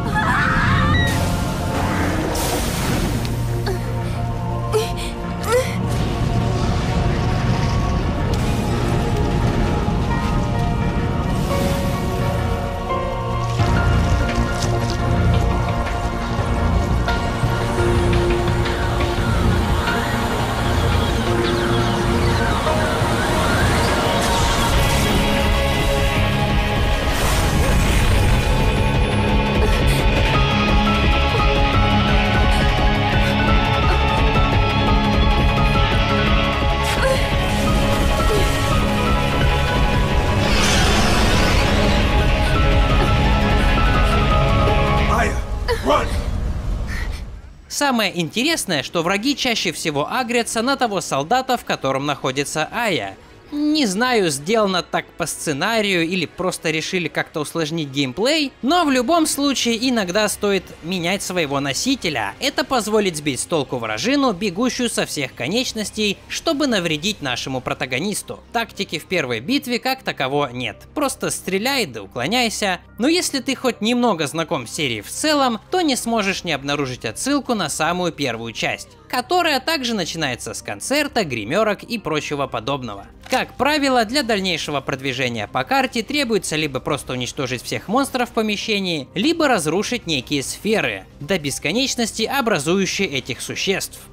Самое интересное, что враги чаще всего агрятся на того солдата, в котором находится Ая. Не знаю, сделано так по сценарию или просто решили как-то усложнить геймплей, но в любом случае иногда стоит менять своего носителя. Это позволит сбить с толку вражину, бегущую со всех конечностей, чтобы навредить нашему протагонисту. Тактики в первой битве как такового нет. Просто стреляй да уклоняйся. Но если ты хоть немного знаком с серией в целом, то не сможешь не обнаружить отсылку на самую первую часть, которая также начинается с концерта, гримерок и прочего подобного. Как правило, для дальнейшего продвижения по карте требуется либо просто уничтожить всех монстров в помещении, либо разрушить некие сферы, до бесконечности образующие этих существ.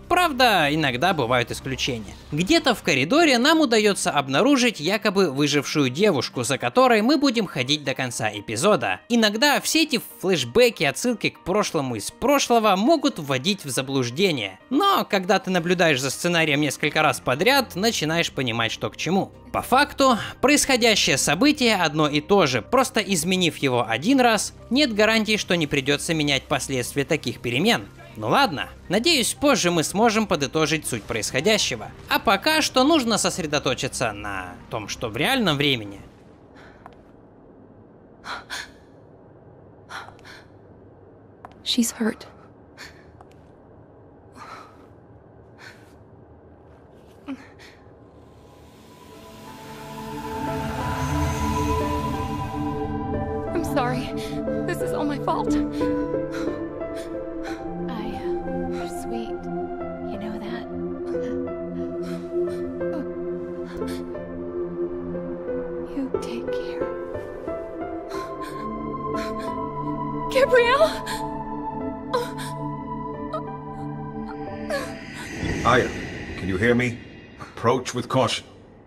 Правда, иногда бывают исключения. Где-то в коридоре нам удается обнаружить якобы выжившую девушку, за которой мы будем ходить до конца эпизода. Иногда все эти флешбеки, отсылки к прошлому из прошлого могут вводить в заблуждение. Но когда ты наблюдаешь за сценарием несколько раз подряд, начинаешь понимать, что к чему. По факту, происходящее событие одно и то же, просто изменив его один раз, нет гарантии, что не придется менять последствия таких перемен. Ну ладно, надеюсь, позже мы сможем подытожить суть происходящего. А пока что нужно сосредоточиться на том, что в реальном времени. She's hurt. I'm sorry. This is all my fault. Sweet. You know that? You take care. Gabrielle? Aya, can you hear me? Approach with caution.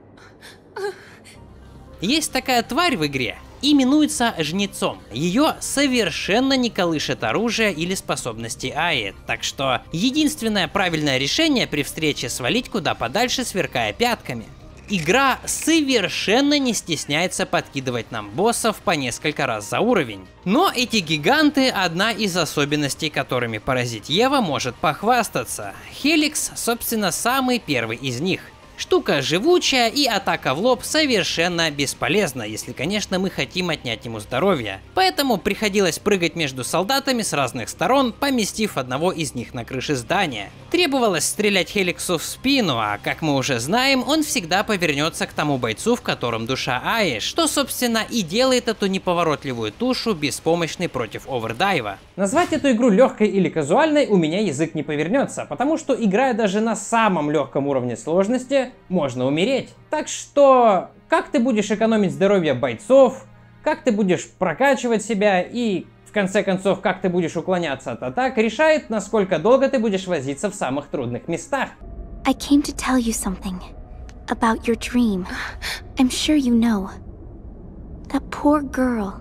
Есть такая тварь в игре, именуется Жнецом. Ее совершенно не колышет оружие или способности Аи, так что единственное правильное решение при встрече свалить куда подальше, сверкая пятками. Игра совершенно не стесняется подкидывать нам боссов по несколько раз за уровень. Но эти гиганты — одна из особенностей, которыми Паразит Ева может похвастаться. Хеликс, собственно, самый первый из них. Штука живучая, и атака в лоб совершенно бесполезна, если, конечно, мы хотим отнять ему здоровье. Поэтому приходилось прыгать между солдатами с разных сторон, поместив одного из них на крыше здания. Требовалось стрелять Хеликсу в спину, а как мы уже знаем, он всегда повернется к тому бойцу, в котором душа Аи, что, собственно, и делает эту неповоротливую тушу беспомощной против овердайва. Назвать эту игру легкой или казуальной у меня язык не повернется, потому что, играя даже на самом легком уровне сложности, можно умереть. Так что, как ты будешь экономить здоровье бойцов, как ты будешь прокачивать себя и, в конце концов, как ты будешь уклоняться от атак, решает, насколько долго ты будешь возиться в самых трудных местах. I came to tell you something about your dream. I'm sure you know. That poor girl.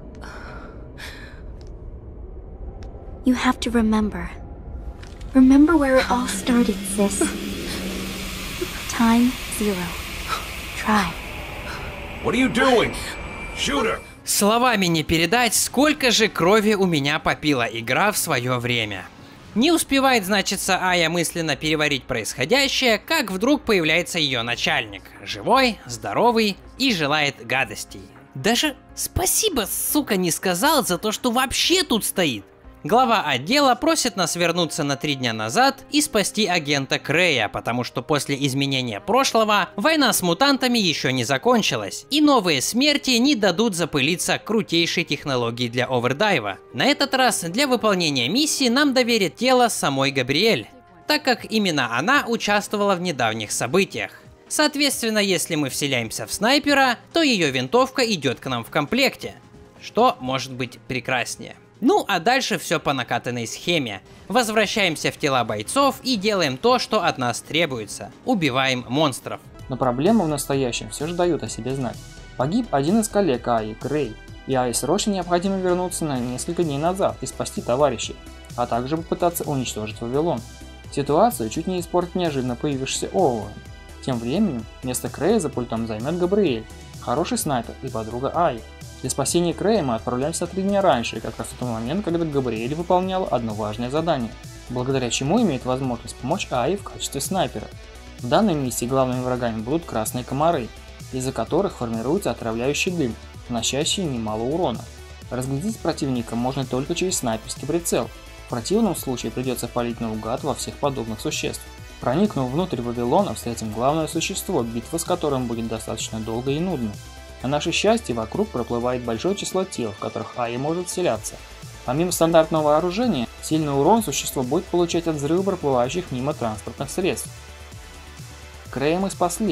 You have to remember. Remember where it all started, sis. Time zero. Try. What are you doing? Shoot her. Словами не передать, сколько же крови у меня попила игра в свое время. Не успевает, значится, Ая мысленно переварить происходящее, как вдруг появляется ее начальник. Живой, здоровый и желает гадостей. Даже спасибо, сука, не сказал за то, что вообще тут стоит. Глава отдела просит нас вернуться на три дня назад и спасти агента Крея, потому что после изменения прошлого война с мутантами еще не закончилась, и новые смерти не дадут запылиться крутейшей технологии для овердайва. На этот раз для выполнения миссии нам доверят тело самой Габриэль, так как именно она участвовала в недавних событиях. Соответственно, если мы вселяемся в снайпера, то ее винтовка идет к нам в комплекте. Что может быть прекраснее? Ну а дальше все по накатанной схеме. Возвращаемся в тела бойцов и делаем то, что от нас требуется. Убиваем монстров. Но проблемы в настоящем все же дают о себе знать. Погиб один из коллег Аи, Грей, и Аи срочно необходимо вернуться на несколько дней назад и спасти товарищей, а также попытаться уничтожить Вавилон. Ситуацию чуть не испортит неожиданно появившийся Оуэн. Тем временем место Крея за пультом займет Габриэль, хороший снайпер и подруга Аи. Для спасения Крея мы отправляемся три дня раньше, как раз в тот момент, когда Габриэль выполняла одно важное задание, благодаря чему имеет возможность помочь Аи в качестве снайпера. В данной миссии главными врагами будут красные комары, из-за которых формируется отравляющий дым, наносящий немало урона. Разглядеть противника можно только через снайперский прицел, в противном случае придется палить наугад во всех подобных существ. Проникнув внутрь Вавилона, встретим главное существо, битва с которым будет достаточно долгой и нудной. На наше счастье, вокруг проплывает большое число тел, в которых Аи может вселяться. Помимо стандартного вооружения, сильный урон существо будет получать от взрыва проплывающих мимо транспортных средств. Крея мы спасли,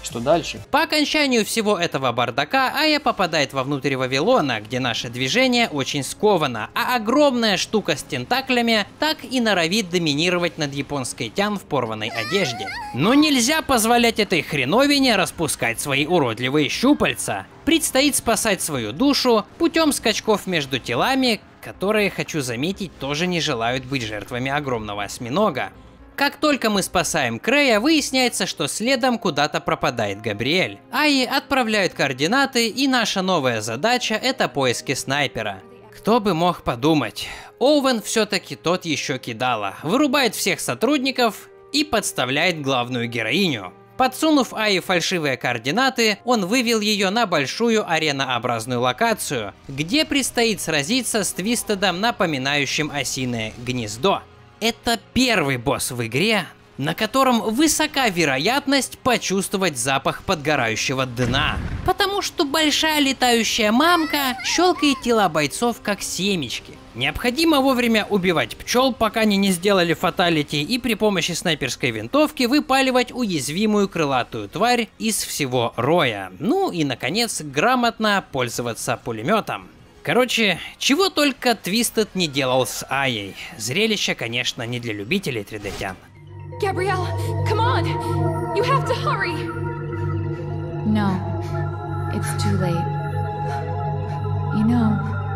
Что дальше? По окончанию всего этого бардака Ая попадает вовнутрь Вавилона, где наше движение очень сковано, а огромная штука с тентаклями так и норовит доминировать над японской тян в порванной одежде. Но нельзя позволять этой хреновине распускать свои уродливые щупальца. Предстоит спасать свою душу путем скачков между телами, которые, хочу заметить, тоже не желают быть жертвами огромного осьминога. Как только мы спасаем Крея, выясняется, что следом куда-то пропадает Габриэль. Айи отправляют координаты, и наша новая задача — это поиски снайпера. Кто бы мог подумать, Оуэн все-таки тот еще кидала, вырубает всех сотрудников и подставляет главную героиню. Подсунув Айи фальшивые координаты, он вывел ее на большую аренообразную локацию, где предстоит сразиться с Твистедом, напоминающим осиное гнездо. Это первый босс в игре, на котором высока вероятность почувствовать запах подгорающего дна. Потому что большая летающая мамка щелкает тела бойцов как семечки. Необходимо вовремя убивать пчел, пока они не сделали фаталити, и при помощи снайперской винтовки выпаливать уязвимую крылатую тварь из всего роя. Ну и, наконец, грамотно пользоваться пулеметом. Короче, чего только Twisted не делал с Айей. Зрелище, конечно, не для любителей три дэ-тян. Gabrielle, come on! You have to hurry! No, it's too late. You know,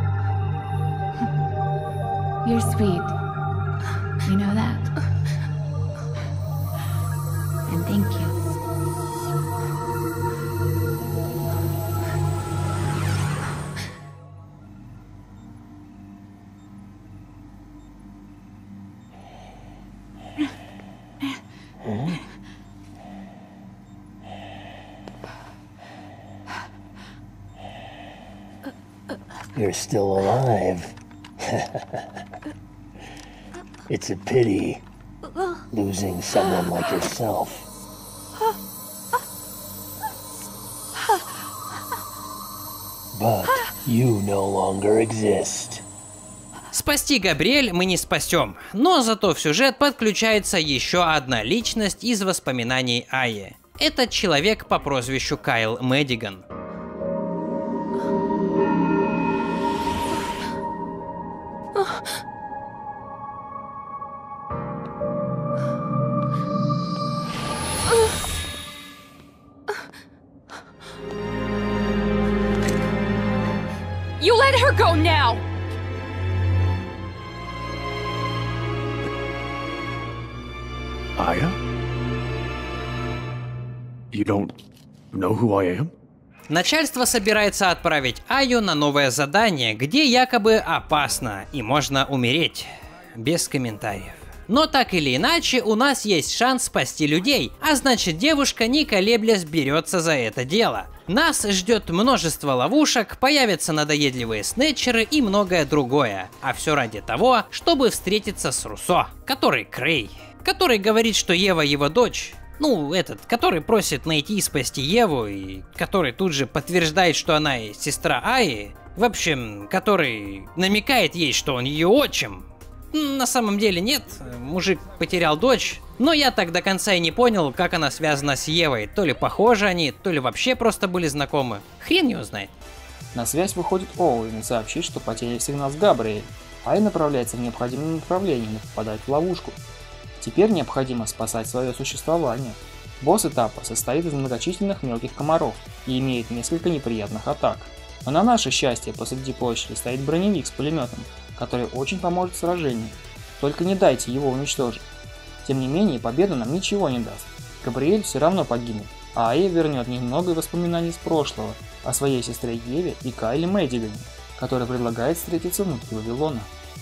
you're sweet. You know that? And thank you. You're still alive. It's a pity losing someone like yourself. But you no longer exist. Спасти Габриэль мы не спасем, но зато в сюжет подключается еще одна личность из воспоминаний Айи. Это человек по прозвищу Кайл Мэддиган. You let her go now! Aya? You don't know who I am? Начальство собирается отправить Айю на новое задание, где якобы опасно и можно умереть. Без комментариев. Но так или иначе, у нас есть шанс спасти людей, а значит девушка, не колеблясь, берется за это дело. Нас ждет множество ловушек, появятся надоедливые снетчеры и многое другое. А все ради того, чтобы встретиться с Руссо, который Крей, который говорит, что Ева его дочь. Ну, этот, который просит найти и спасти Еву, и который тут же подтверждает, что она и сестра Айи. В общем, который намекает ей, что он ее отчим. На самом деле нет, мужик потерял дочь, но я так до конца и не понял, как она связана с Евой. То ли похожи они, то ли вообще просто были знакомы. Хрен его знает. На связь выходит Оуэн и сообщит, что потерян сигнал с Габриэль. Ай направляется в необходимом направлении, но попадает в ловушку. Теперь необходимо спасать свое существование. Босс этапа состоит из многочисленных мелких комаров и имеет несколько неприятных атак. Но на наше счастье посреди площади стоит броневик с пулеметом, который очень поможет в сражении. Только не дайте его уничтожить. Тем не менее, победа нам ничего не даст. Габриэль все равно погибнет, а Айя вернет немного воспоминаний из прошлого о своей сестре Еве и Кайле Мэддигане, который предлагает встретиться внутри Вавилона.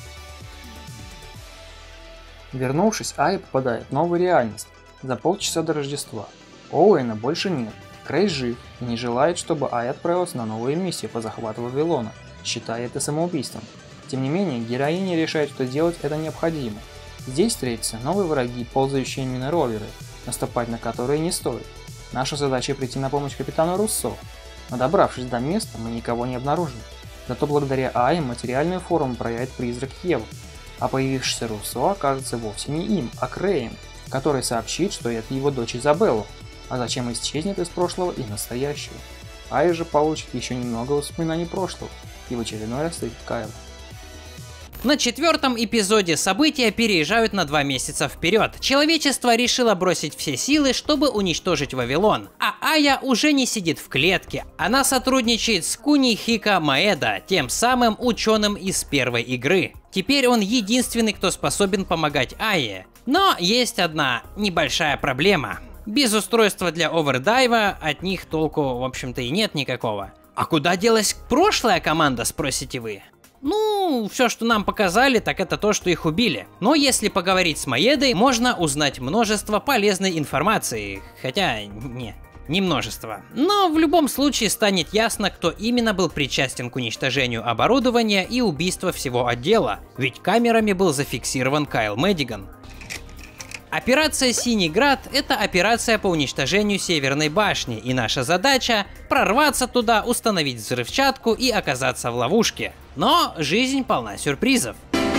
Вернувшись, Айя попадает в новую реальность за полчаса до Рождества. Оуэна больше нет, Крей жив и не желает, чтобы Айя отправилась на новую миссию по захвату Вавилона, считая это самоубийством. Тем не менее, героиня решает, что делать это необходимо. Здесь встретятся новые враги, ползающие минороверы, наступать на которые не стоит. Наша задача прийти на помощь капитану Руссо, но добравшись до места, мы никого не обнаружим. Зато благодаря Айе материальную форму проявит призрак Евы, а появившийся Руссо окажется вовсе не им, а Креем, который сообщит, что это его дочь Изабелла. а затем исчезнет из прошлого и настоящего. Ая же получит еще немного воспоминаний прошлого и в очередной раз встретит Кайла. На четвертом эпизоде события переезжают на два месяца вперед. Человечество решило бросить все силы, чтобы уничтожить Вавилон. А Ая уже не сидит в клетке. Она сотрудничает с Кунихико Маэда, тем самым ученым из первой игры. Теперь он единственный, кто способен помогать Ае. Но есть одна небольшая проблема. Без устройства для овердайва от них толку, в общем-то, и нет никакого. А куда делась прошлая команда, спросите вы? Ну, все, что нам показали, так это то, что их убили. Но если поговорить с Маэдой, можно узнать множество полезной информации. Хотя, не, не множество. Но в любом случае станет ясно, кто именно был причастен к уничтожению оборудования и убийству всего отдела. Ведь камерами был зафиксирован Кайл Мэддиган. Операция «Синий Град» — это операция по уничтожению Северной башни, и наша задача — прорваться туда, установить взрывчатку и оказаться в ловушке. Но жизнь полна сюрпризов.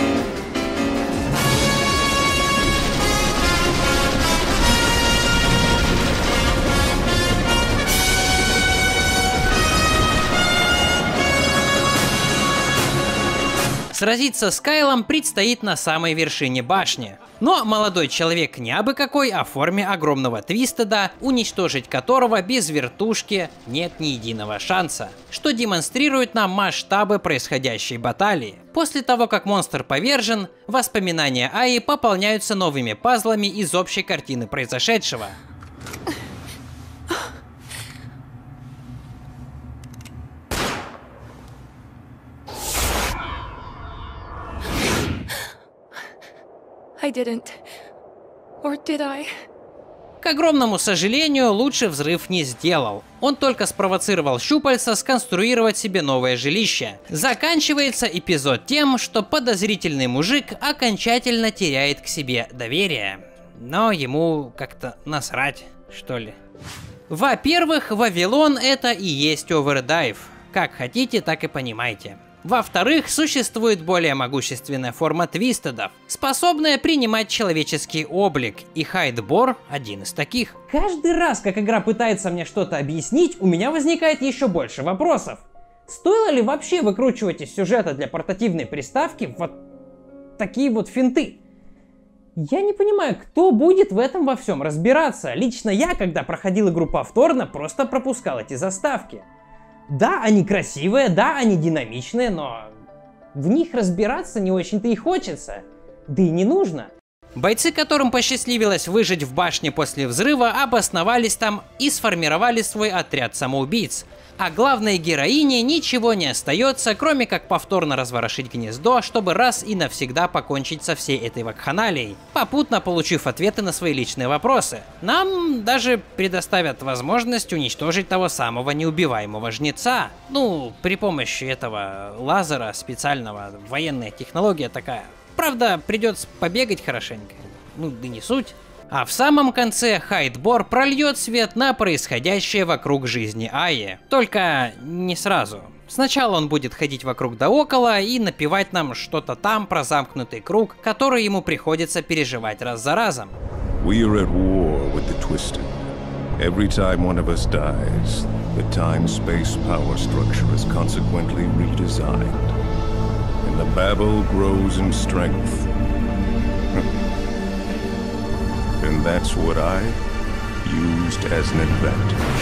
Сразиться с Кайлом предстоит на самой вершине башни. Но молодой человек не абы какой, а в форме огромного твистеда, уничтожить которого без вертушки нет ни единого шанса, что демонстрирует нам масштабы происходящей баталии. После того, как монстр повержен, воспоминания Аи пополняются новыми пазлами из общей картины произошедшего. I didn't. Or did I? К огромному сожалению, лучше взрыв не сделал. Он только спровоцировал щупальца сконструировать себе новое жилище. Заканчивается эпизод тем, что подозрительный мужик окончательно теряет к себе доверие. Но ему как-то насрать, что ли. Во-первых, Вавилон — это и есть овердайв. Как хотите, так и понимайте. Во-вторых, существует более могущественная форма твистедов, способная принимать человеческий облик, и Хайдбор один из таких. Каждый раз, как игра пытается мне что-то объяснить, у меня возникает еще больше вопросов. Стоило ли вообще выкручивать из сюжета для портативной приставки вот такие вот финты? Я не понимаю, кто будет в этом во всем разбираться. Лично я, когда проходил игру повторно, просто пропускал эти заставки. Да, они красивые, да, они динамичные, но в них разбираться не очень-то и хочется. Да и не нужно. Бойцы, которым посчастливилось выжить в башне после взрыва, обосновались там и сформировали свой отряд самоубийц. А главной героине ничего не остается, кроме как повторно разворошить гнездо, чтобы раз и навсегда покончить со всей этой вакханалией, попутно получив ответы на свои личные вопросы. Нам даже предоставят возможность уничтожить того самого неубиваемого жнеца. Ну, при помощи этого лазера специального, военная технология такая. Правда, придется побегать хорошенько, ну да не суть. А в самом конце Хайдбор прольет свет на происходящее вокруг жизни Аи. Только не сразу. Сначала он будет ходить вокруг да около и напевать нам что-то там про замкнутый круг, который ему приходится переживать раз за разом. We are at war with the Twisted. Every time one of us dies, the time-space power structure is consequently redesigned. And the Babel grows in strength. And that's what I used as an advantage.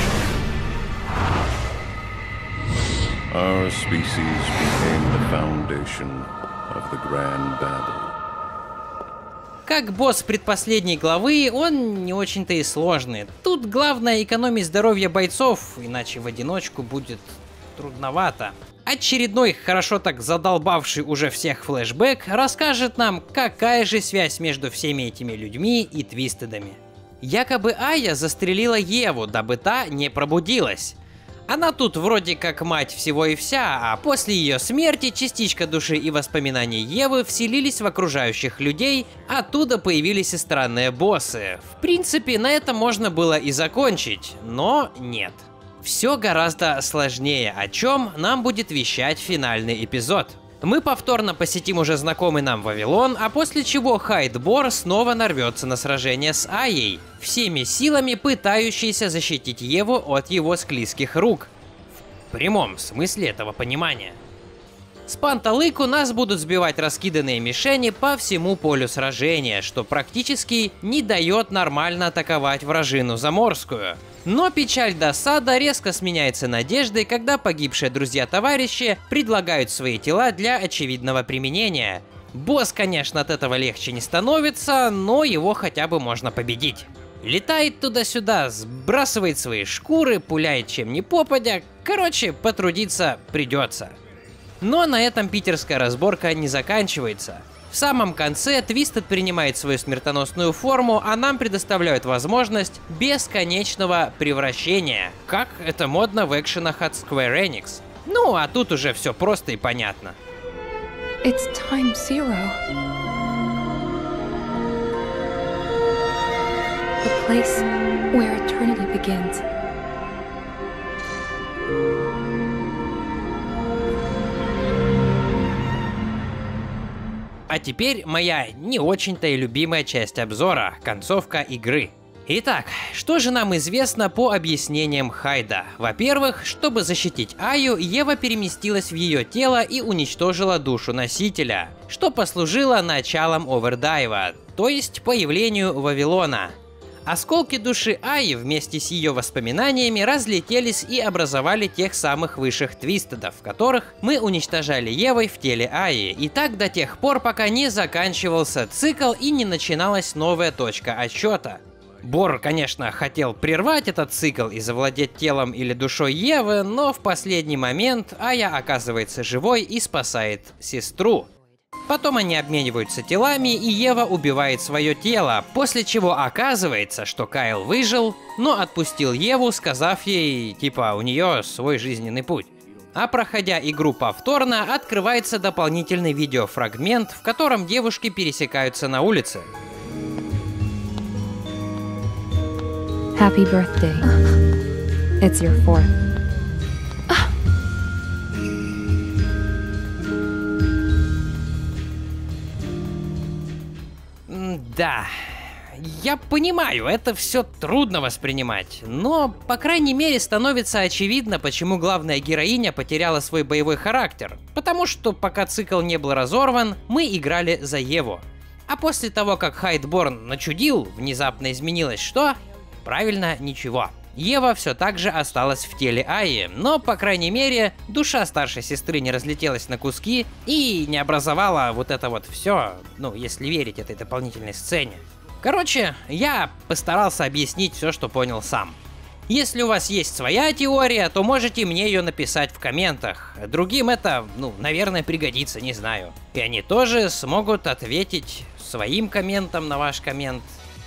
Our species became the foundation of the Grand Babel. Как босс предпоследней главы, он не очень-то и сложный. Тут главное экономить здоровье бойцов, иначе в одиночку будет трудновато. Очередной, хорошо так задолбавший уже всех флешбэк, расскажет нам, какая же связь между всеми этими людьми и твистедами. Якобы Ая застрелила Еву, дабы та не пробудилась. Она тут вроде как мать всего и вся, а после ее смерти частичка души и воспоминаний Евы вселились в окружающих людей, оттуда появились и странные боссы. В принципе, на этом можно было и закончить, но нет. Все гораздо сложнее, о чем нам будет вещать финальный эпизод. Мы повторно посетим уже знакомый нам Вавилон, а после чего Хайд-Бор снова нарвется на сражение с Айей, всеми силами пытающейся защитить Еву от его склизких рук. В прямом смысле этого понимания. С панталыку нас будут сбивать раскиданные мишени по всему полю сражения, что практически не дает нормально атаковать вражину заморскую. Но печаль-досада резко сменяется надеждой, когда погибшие друзья-товарищи предлагают свои тела для очевидного применения. Босс, конечно, от этого легче не становится, но его хотя бы можно победить. Летает туда-сюда, сбрасывает свои шкуры, пуляет чем ни попадя, короче, потрудиться придется. Но на этом питерская разборка не заканчивается. В самом конце Твистед принимает свою смертоносную форму, а нам предоставляют возможность бесконечного превращения, как это модно в экшенах от Square Enix. Ну, а тут уже все просто и понятно. It's time zero. The place where eternity begins. А теперь моя не очень-то и любимая часть обзора – концовка игры. Итак, что же нам известно по объяснениям Хайда? Во-первых, чтобы защитить Айю, Ева переместилась в ее тело и уничтожила душу носителя, что послужило началом овердайва, то есть появлению Вавилона. Осколки души Айи вместе с ее воспоминаниями разлетелись и образовали тех самых высших твистедов, которых мы уничтожали Евой в теле Айи, и так до тех пор, пока не заканчивался цикл и не начиналась новая точка отсчета. Бор, конечно, хотел прервать этот цикл и завладеть телом или душой Евы, но в последний момент Айя оказывается живой и спасает сестру. Потом они обмениваются телами, и Ева убивает свое тело, после чего оказывается, что Кайл выжил, но отпустил Еву, сказав ей, типа, у нее свой жизненный путь. А проходя игру повторно, открывается дополнительный видеофрагмент, в котором девушки пересекаются на улице. Happy birthday. It's your fourth. Да, я понимаю, это все трудно воспринимать, но, по крайней мере, становится очевидно, почему главная героиня потеряла свой боевой характер. Потому что, пока цикл не был разорван, мы играли за Еву. А после того, как Хайд-Борн начудил, внезапно изменилось что? Правильно, ничего. Ева все так же осталась в теле Айи, но, по крайней мере, душа старшей сестры не разлетелась на куски и не образовала вот это вот все, ну, если верить этой дополнительной сцене. Короче, я постарался объяснить все, что понял сам. Если у вас есть своя теория, то можете мне ее написать в комментах. Другим это, ну, наверное, пригодится, не знаю. И они тоже смогут ответить своим комментом на ваш коммент.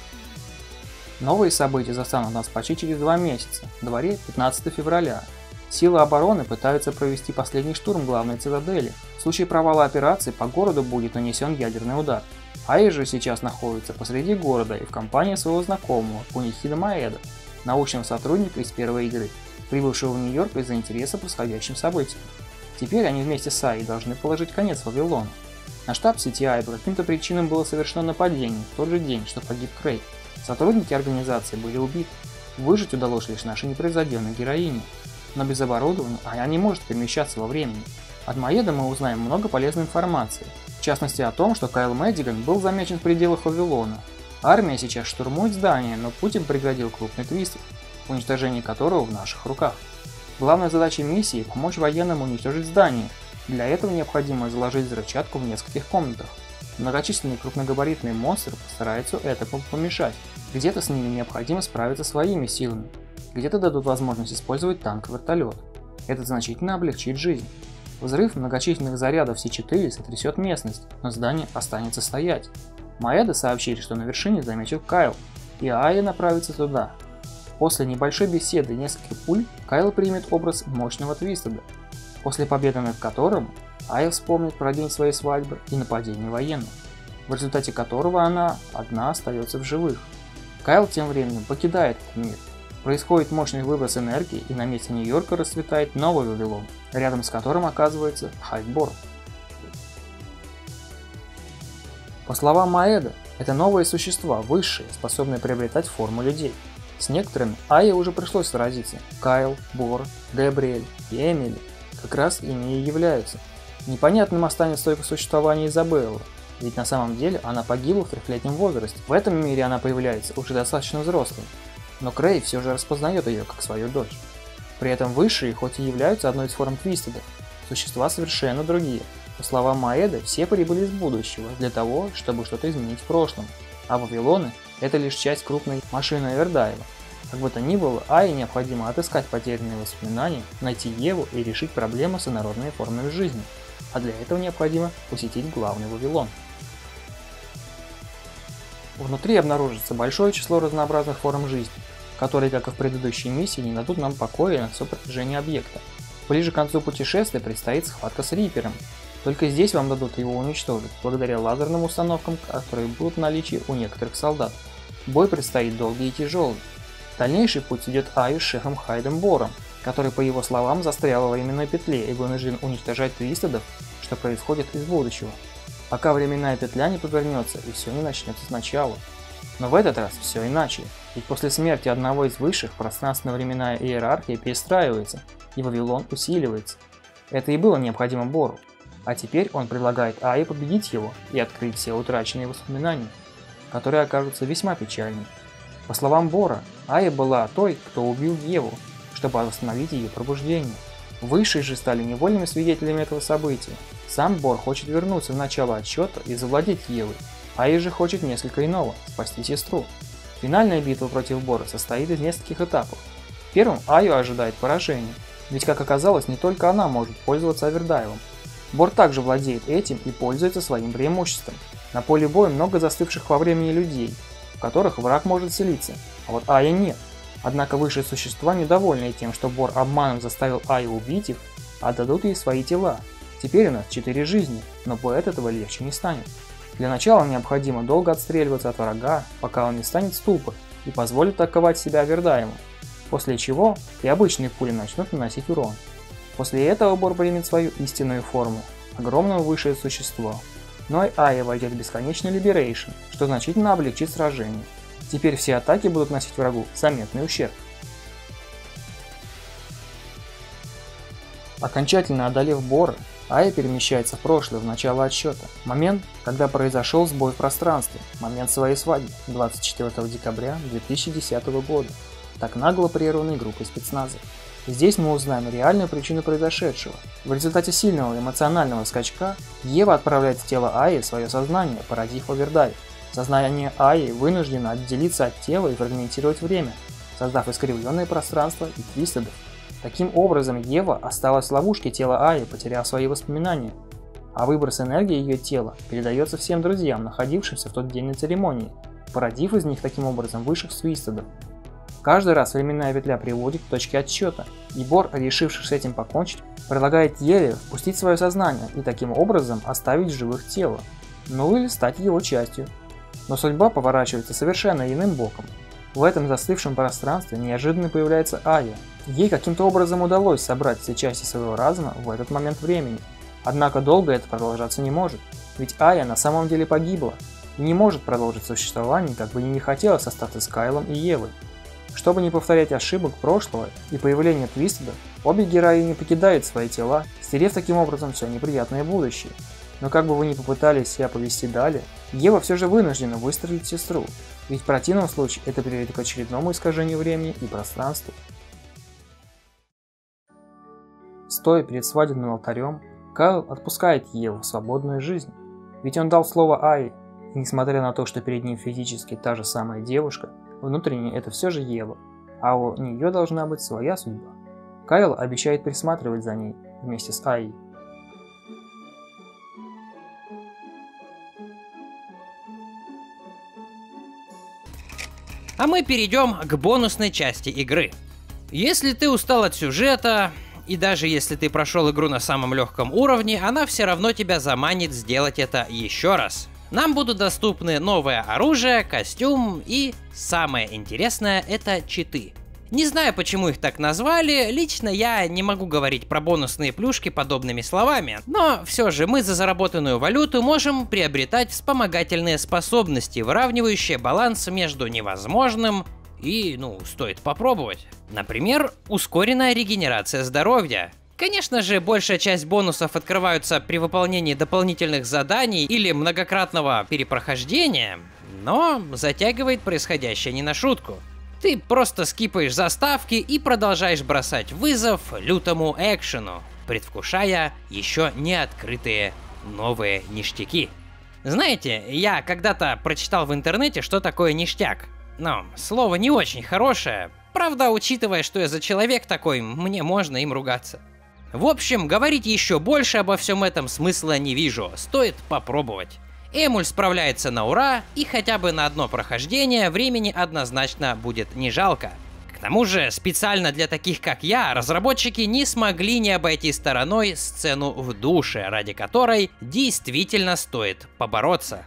Новые события застанут нас почти через два месяца, на дворе пятнадцатого февраля. Силы обороны пытаются провести последний штурм главной цитадели. В случае провала операции по городу будет нанесен ядерный удар. Айя же сейчас находится посреди города и в компании своего знакомого, Кунихида Маэда, научного сотрудника из первой игры, прибывшего в Нью-Йорк из-за интереса происходящим событиям. Теперь они вместе с Айей должны положить конец Вавилону. На штаб си ти ай по каким-то причинам было совершено нападение в тот же день, что погиб Крейг. Сотрудники организации были убиты. Выжить удалось лишь нашей непревзойденной героине. Но без оборудования она не может перемещаться во времени. От Маэда мы узнаем много полезной информации. В частности о том, что Кайл Мэддиган был замечен в пределах Вавилона. Армия сейчас штурмует здание, но Путин пригрозил крупный твист, уничтожение которого в наших руках. Главная задача миссии – помочь военным уничтожить здание. Для этого необходимо заложить взрывчатку в нескольких комнатах. Многочисленные крупногабаритные монстры постараются этому помешать. Где-то с ними необходимо справиться своими силами, где-то дадут возможность использовать танк и вертолет. Это значительно облегчит жизнь. Взрыв многочисленных зарядов си четыре сотрясет местность, но здание останется стоять. Маэда сообщили, что на вершине заметил Кайл, и Айя направится туда. После небольшой беседы и нескольких пуль Кайл примет образ мощного твистеда, после победы над которым Айя вспомнит про день своей свадьбы и нападение военных, в результате которого она одна остается в живых. Кайл тем временем покидает этот мир. Происходит мощный выброс энергии, и на месте Нью-Йорка расцветает новый Вавилон, рядом с которым оказывается Хайд-Борн. По словам Маэда, это новые существа, высшие, способные приобретать форму людей. С некоторыми Айе уже пришлось сразиться. Кайл, Бор, Габриэль и Эмили как раз ими и являются. Непонятным останется только существование Изабеллы, ведь на самом деле она погибла в трехлетнем возрасте. В этом мире она появляется уже достаточно взрослой, но Крей все же распознает ее как свою дочь. При этом высшие, хоть и являются одной из форм Твистеда, существа совершенно другие. По словам Маэда, все прибыли из будущего для того, чтобы что-то изменить в прошлом, а Вавилоны – это лишь часть крупной машины Эвердайва. Как бы то ни было, Айе необходимо отыскать потерянные воспоминания, найти Еву и решить проблему с инородными формами жизни, а для этого необходимо посетить главный Вавилон. Внутри обнаружится большое число разнообразных форм жизни, которые, как и в предыдущей миссии, не дадут нам покоя на все протяжении объекта. Ближе к концу путешествия предстоит схватка с Рипером. Только здесь вам дадут его уничтожить, благодаря лазерным установкам, которые будут в наличии у некоторых солдат. Бой предстоит долгий и тяжелый. Дальнейший путь идет Айю с шефом Хайдом Бором, который, по его словам, застрял во временной петле и вынужден уничтожать Твистедов, что происходит из будущего, пока временная петля не повернется и все не начнется сначала. Но в этот раз все иначе, ведь после смерти одного из высших пространственно-временная иерархия перестраивается, и Вавилон усиливается. Это и было необходимо Бору. А теперь он предлагает Айе победить его и открыть все утраченные воспоминания, которые окажутся весьма печальными. По словам Бора, Айе была той, кто убил Еву, чтобы восстановить ее пробуждение. Высшие же стали невольными свидетелями этого события. Сам Бор хочет вернуться в начало отсчета и завладеть Евой, Айе же хочет несколько иного – спасти сестру. Финальная битва против Бора состоит из нескольких этапов. Первым Айю ожидает поражение, ведь, как оказалось, не только она может пользоваться Овердайвом. Бор также владеет этим и пользуется своим преимуществом. На поле боя много застывших во времени людей, в которых враг может селиться, а вот Айя нет. Однако высшие существа недовольны тем, что Бор обманом заставил Айю убить их, а дадут ей свои тела. Теперь у нас четыре жизни, но бой от этого легче не станет. Для начала необходимо долго отстреливаться от врага, пока он не станет в ступор и позволит атаковать себя Овердайвом, после чего и обычные пули начнут наносить урон. После этого Бор примет свою истинную форму – огромного высшее существо. Но и Айя войдет в бесконечный Либерейшн, что значительно облегчит сражение. Теперь все атаки будут носить врагу заметный ущерб. Окончательно одолев Бора, Айя перемещается в прошлое, в начало отсчета. Момент, когда произошел сбой в пространстве. Момент своей свадьбы, двадцать четвёртого декабря две тысячи десятого года, так нагло прерванной группой спецназа. Здесь мы узнаем реальную причину произошедшего. В результате сильного эмоционального скачка Ева отправляет в тело Айи свое сознание, породив Овердайв. Сознание Айи вынуждено отделиться от тела и фрагментировать время, создав искривленное пространство и твистедов. Таким образом, Ева осталась в ловушке тела Айи, потеряв свои воспоминания, а выброс энергии ее тела передается всем друзьям, находившимся в тот день на церемонии, породив из них таким образом высших твистедов. Каждый раз временная петля приводит к точке отсчета, и Бор, решивший с этим покончить, предлагает Еве впустить свое сознание и таким образом оставить в живых тело, ну или стать его частью. Но судьба поворачивается совершенно иным боком. В этом застывшем пространстве неожиданно появляется Айя. Ей каким-то образом удалось собрать все части своего разума в этот момент времени. Однако долго это продолжаться не может, ведь Айя на самом деле погибла и не может продолжить существование, как бы ей не хотелось остаться с Кайлом и Евой. Чтобы не повторять ошибок прошлого и появления Твистеда, обе героини покидают свои тела, стерев таким образом все неприятное будущее. Но как бы вы ни попытались себя повести далее, Ева все же вынуждена выстрелить сестру, ведь в противном случае это приведет к очередному искажению времени и пространства. Стоя перед свадебным алтарем, Кайл отпускает Еву в свободную жизнь, ведь он дал слово Айе, и несмотря на то, что перед ним физически та же самая девушка, внутренне это все же Ева, а у нее должна быть своя судьба. Кайл обещает присматривать за ней вместе с Айей. А мы перейдем к бонусной части игры. Если ты устал от сюжета, и даже если ты прошел игру на самом легком уровне, она все равно тебя заманит сделать это еще раз. Нам будут доступны новое оружие, костюм и, самое интересное, это читы. Не знаю, почему их так назвали, лично я не могу говорить про бонусные плюшки подобными словами, но все же мы за заработанную валюту можем приобретать вспомогательные способности, выравнивающие баланс между невозможным и, ну, стоит попробовать. Например, ускоренная регенерация здоровья. Конечно же, большая часть бонусов открываются при выполнении дополнительных заданий или многократного перепрохождения, но затягивает происходящее не на шутку. Ты просто скипаешь заставки и продолжаешь бросать вызов лютому экшену, предвкушая еще не открытые новые ништяки. Знаете, я когда-то прочитал в интернете, что такое ништяк. Но слово не очень хорошее, правда, учитывая, что я за человек такой, мне можно им ругаться. В общем, говорить еще больше обо всем этом смысла не вижу, стоит попробовать. Эмуль справляется на ура, и хотя бы на одно прохождение времени однозначно будет не жалко. К тому же, специально для таких как я, разработчики не смогли не обойти стороной сцену в душе, ради которой действительно стоит побороться.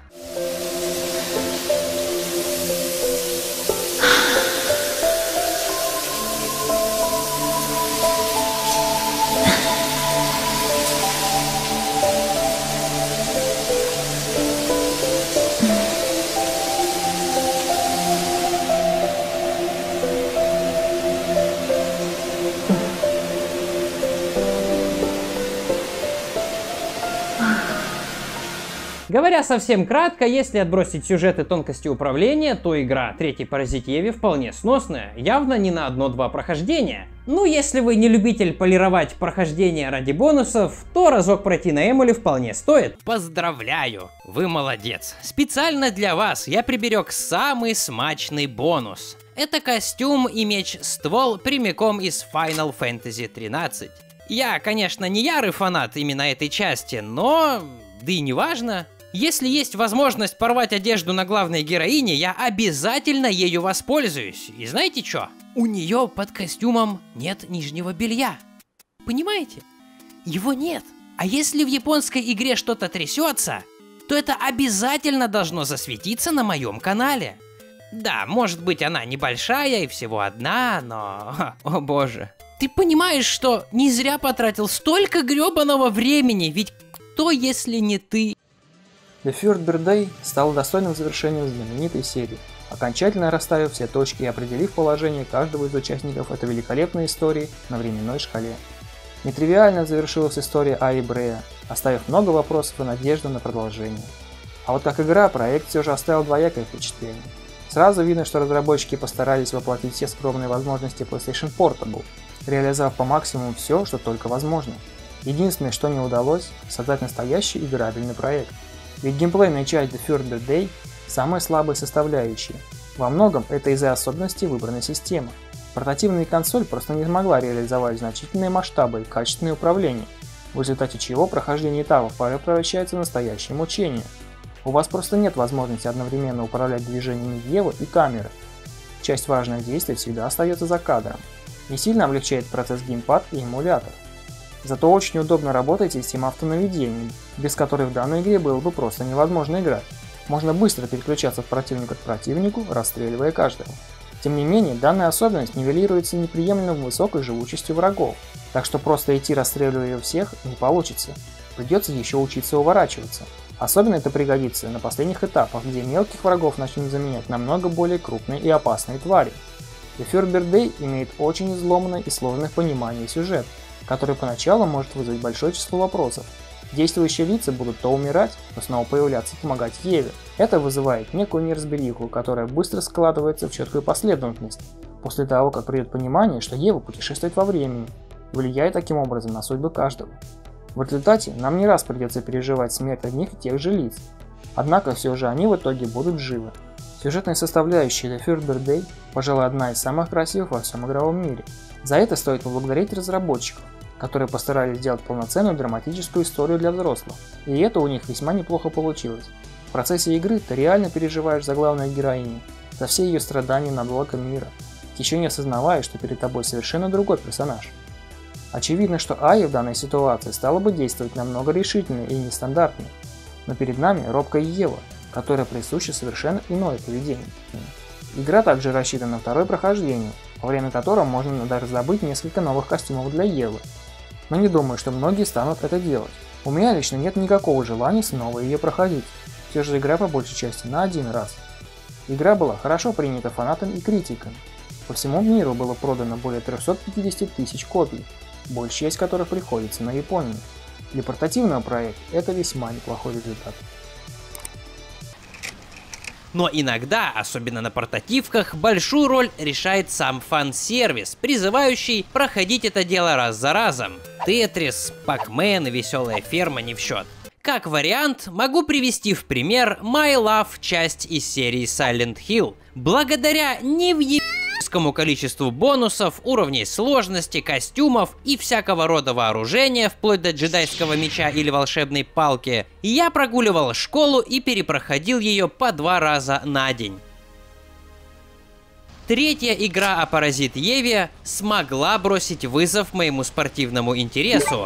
Говоря совсем кратко, если отбросить сюжет и тонкости управления, то игра «Третий паразит Еви» вполне сносная, явно не на одно-два прохождения. Ну, если вы не любитель полировать прохождения ради бонусов, то разок пройти на эмуле вполне стоит. Поздравляю, вы молодец. Специально для вас я приберег самый смачный бонус. Это костюм и меч-ствол прямиком из Final Fantasy тринадцать. Я, конечно, не ярый фанат именно этой части, но... да и не важно. Если есть возможность порвать одежду на главной героине, я обязательно ею воспользуюсь. И знаете что? У нее под костюмом нет нижнего белья. Понимаете? Его нет. А если в японской игре что-то трясется, то это обязательно должно засветиться на моем канале. Да, может быть, она небольшая и всего одна, но... О боже. Ты понимаешь, что не зря потратил столько гребаного времени, ведь кто, если не ты? The Third Birthday стал достойным завершением знаменитой серии, окончательно расставив все точки и определив положение каждого из участников этой великолепной истории на временной шкале. Нетривиально завершилась история Аи Брея, оставив много вопросов и надежду на продолжение. А вот как игра, проект все же оставил двоякое впечатление. Сразу видно, что разработчики постарались воплотить все скромные возможности PlayStation Portable, реализовав по максимуму все, что только возможно. Единственное, что не удалось, создать настоящий играбельный проект. Ведь геймплейная часть The Third Birthday самая слабая составляющая. Во многом это из-за особенностей выбранной системы. Портативная консоль просто не смогла реализовать значительные масштабы и качественное управление, в результате чего прохождение этапов порой превращается в настоящее мучение. У вас просто нет возможности одновременно управлять движениями Евы и камеры. Часть важных действий всегда остается за кадром. Не сильно облегчает процесс геймпад и эмулятор. Зато очень удобно работает система автонаведения, без которой в данной игре было бы просто невозможно играть. Можно быстро переключаться от противника к противнику, расстреливая каждого. Тем не менее, данная особенность нивелируется неприемлемо высокой живучестью врагов, так что просто идти расстреливая всех не получится. Придется еще учиться уворачиваться. Особенно это пригодится на последних этапах, где мелких врагов начнут заменять намного более крупные и опасные твари. The Third Birthday имеет очень изломанное и сложное понимание сюжет, который поначалу может вызвать большое число вопросов. Действующие лица будут то умирать, то снова появляться и помогать Еве. Это вызывает некую неразбериху, которая быстро складывается в четкую последовательность, после того, как придет понимание, что Ева путешествует во времени, влияя таким образом на судьбы каждого. В результате нам не раз придется переживать смерть одних и тех же лиц, однако все же они в итоге будут живы. Сюжетная составляющая The Third Birthday, пожалуй, одна из самых красивых во всем игровом мире. За это стоит поблагодарить разработчиков, которые постарались сделать полноценную драматическую историю для взрослых, и это у них весьма неплохо получилось. В процессе игры ты реально переживаешь за главную героиню, за все ее страдания на благо мира, еще не осознавая, что перед тобой совершенно другой персонаж. Очевидно, что Ая в данной ситуации стала бы действовать намного решительнее и нестандартнее, но перед нами робкая Ева, которая присуща совершенно иное поведение. Игра также рассчитана на второе прохождение, во время которого можно даже раздобыть несколько новых костюмов для Евы. Но не думаю, что многие станут это делать. У меня лично нет никакого желания снова ее проходить. Все же игра по большей части на один раз. Игра была хорошо принята фанатами и критиками. По всему миру было продано более трёхсот пятидесяти тысяч копий, большая часть которых приходится на Японию. Для портативного проекта это весьма неплохой результат. Но иногда, особенно на портативках, большую роль решает сам фан-сервис, призывающий проходить это дело раз за разом. Тетрис, Пакмен и Веселая ферма не в счет. Как вариант, могу привести в пример My Love, часть из серии Silent Hill. Благодаря невъебскому количеству бонусов, уровней сложности, костюмов и всякого рода вооружения, вплоть до джедайского меча или волшебной палки, я прогуливал школу и перепроходил ее по два раза на день. Третья игра о Паразит Еве смогла бросить вызов моему спортивному интересу.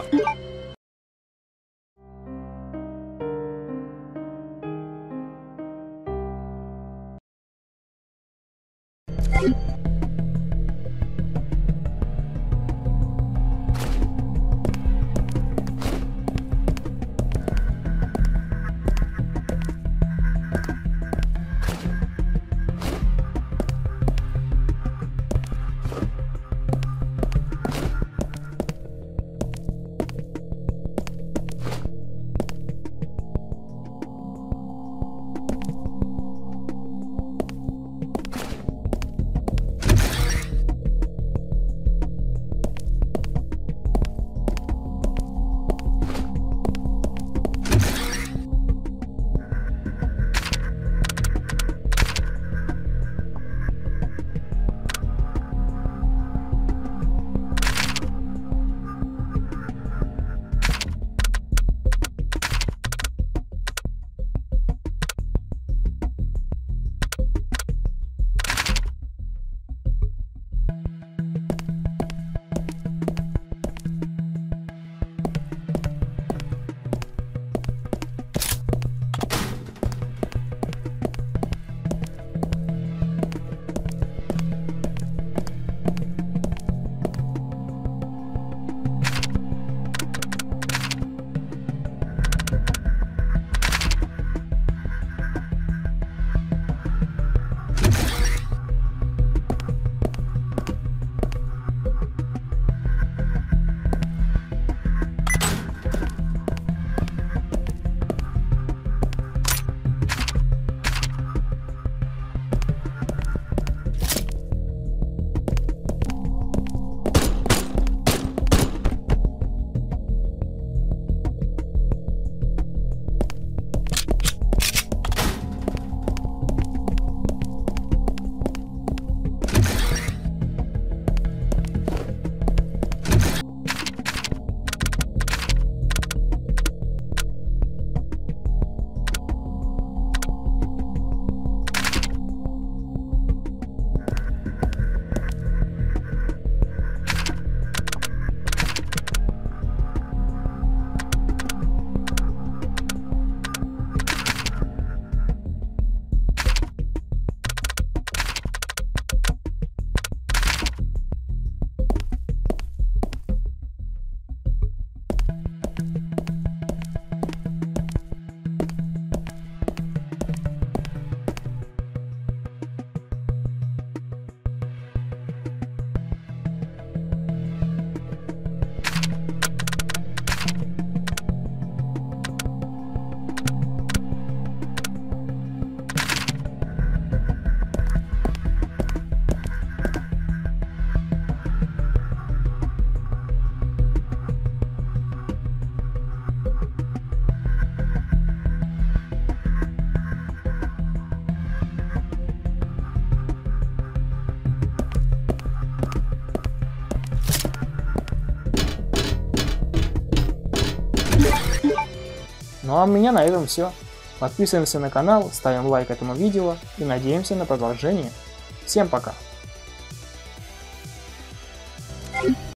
Ну а у меня на этом все. Подписываемся на канал, ставим лайк этому видео и надеемся на продолжение. Всем пока!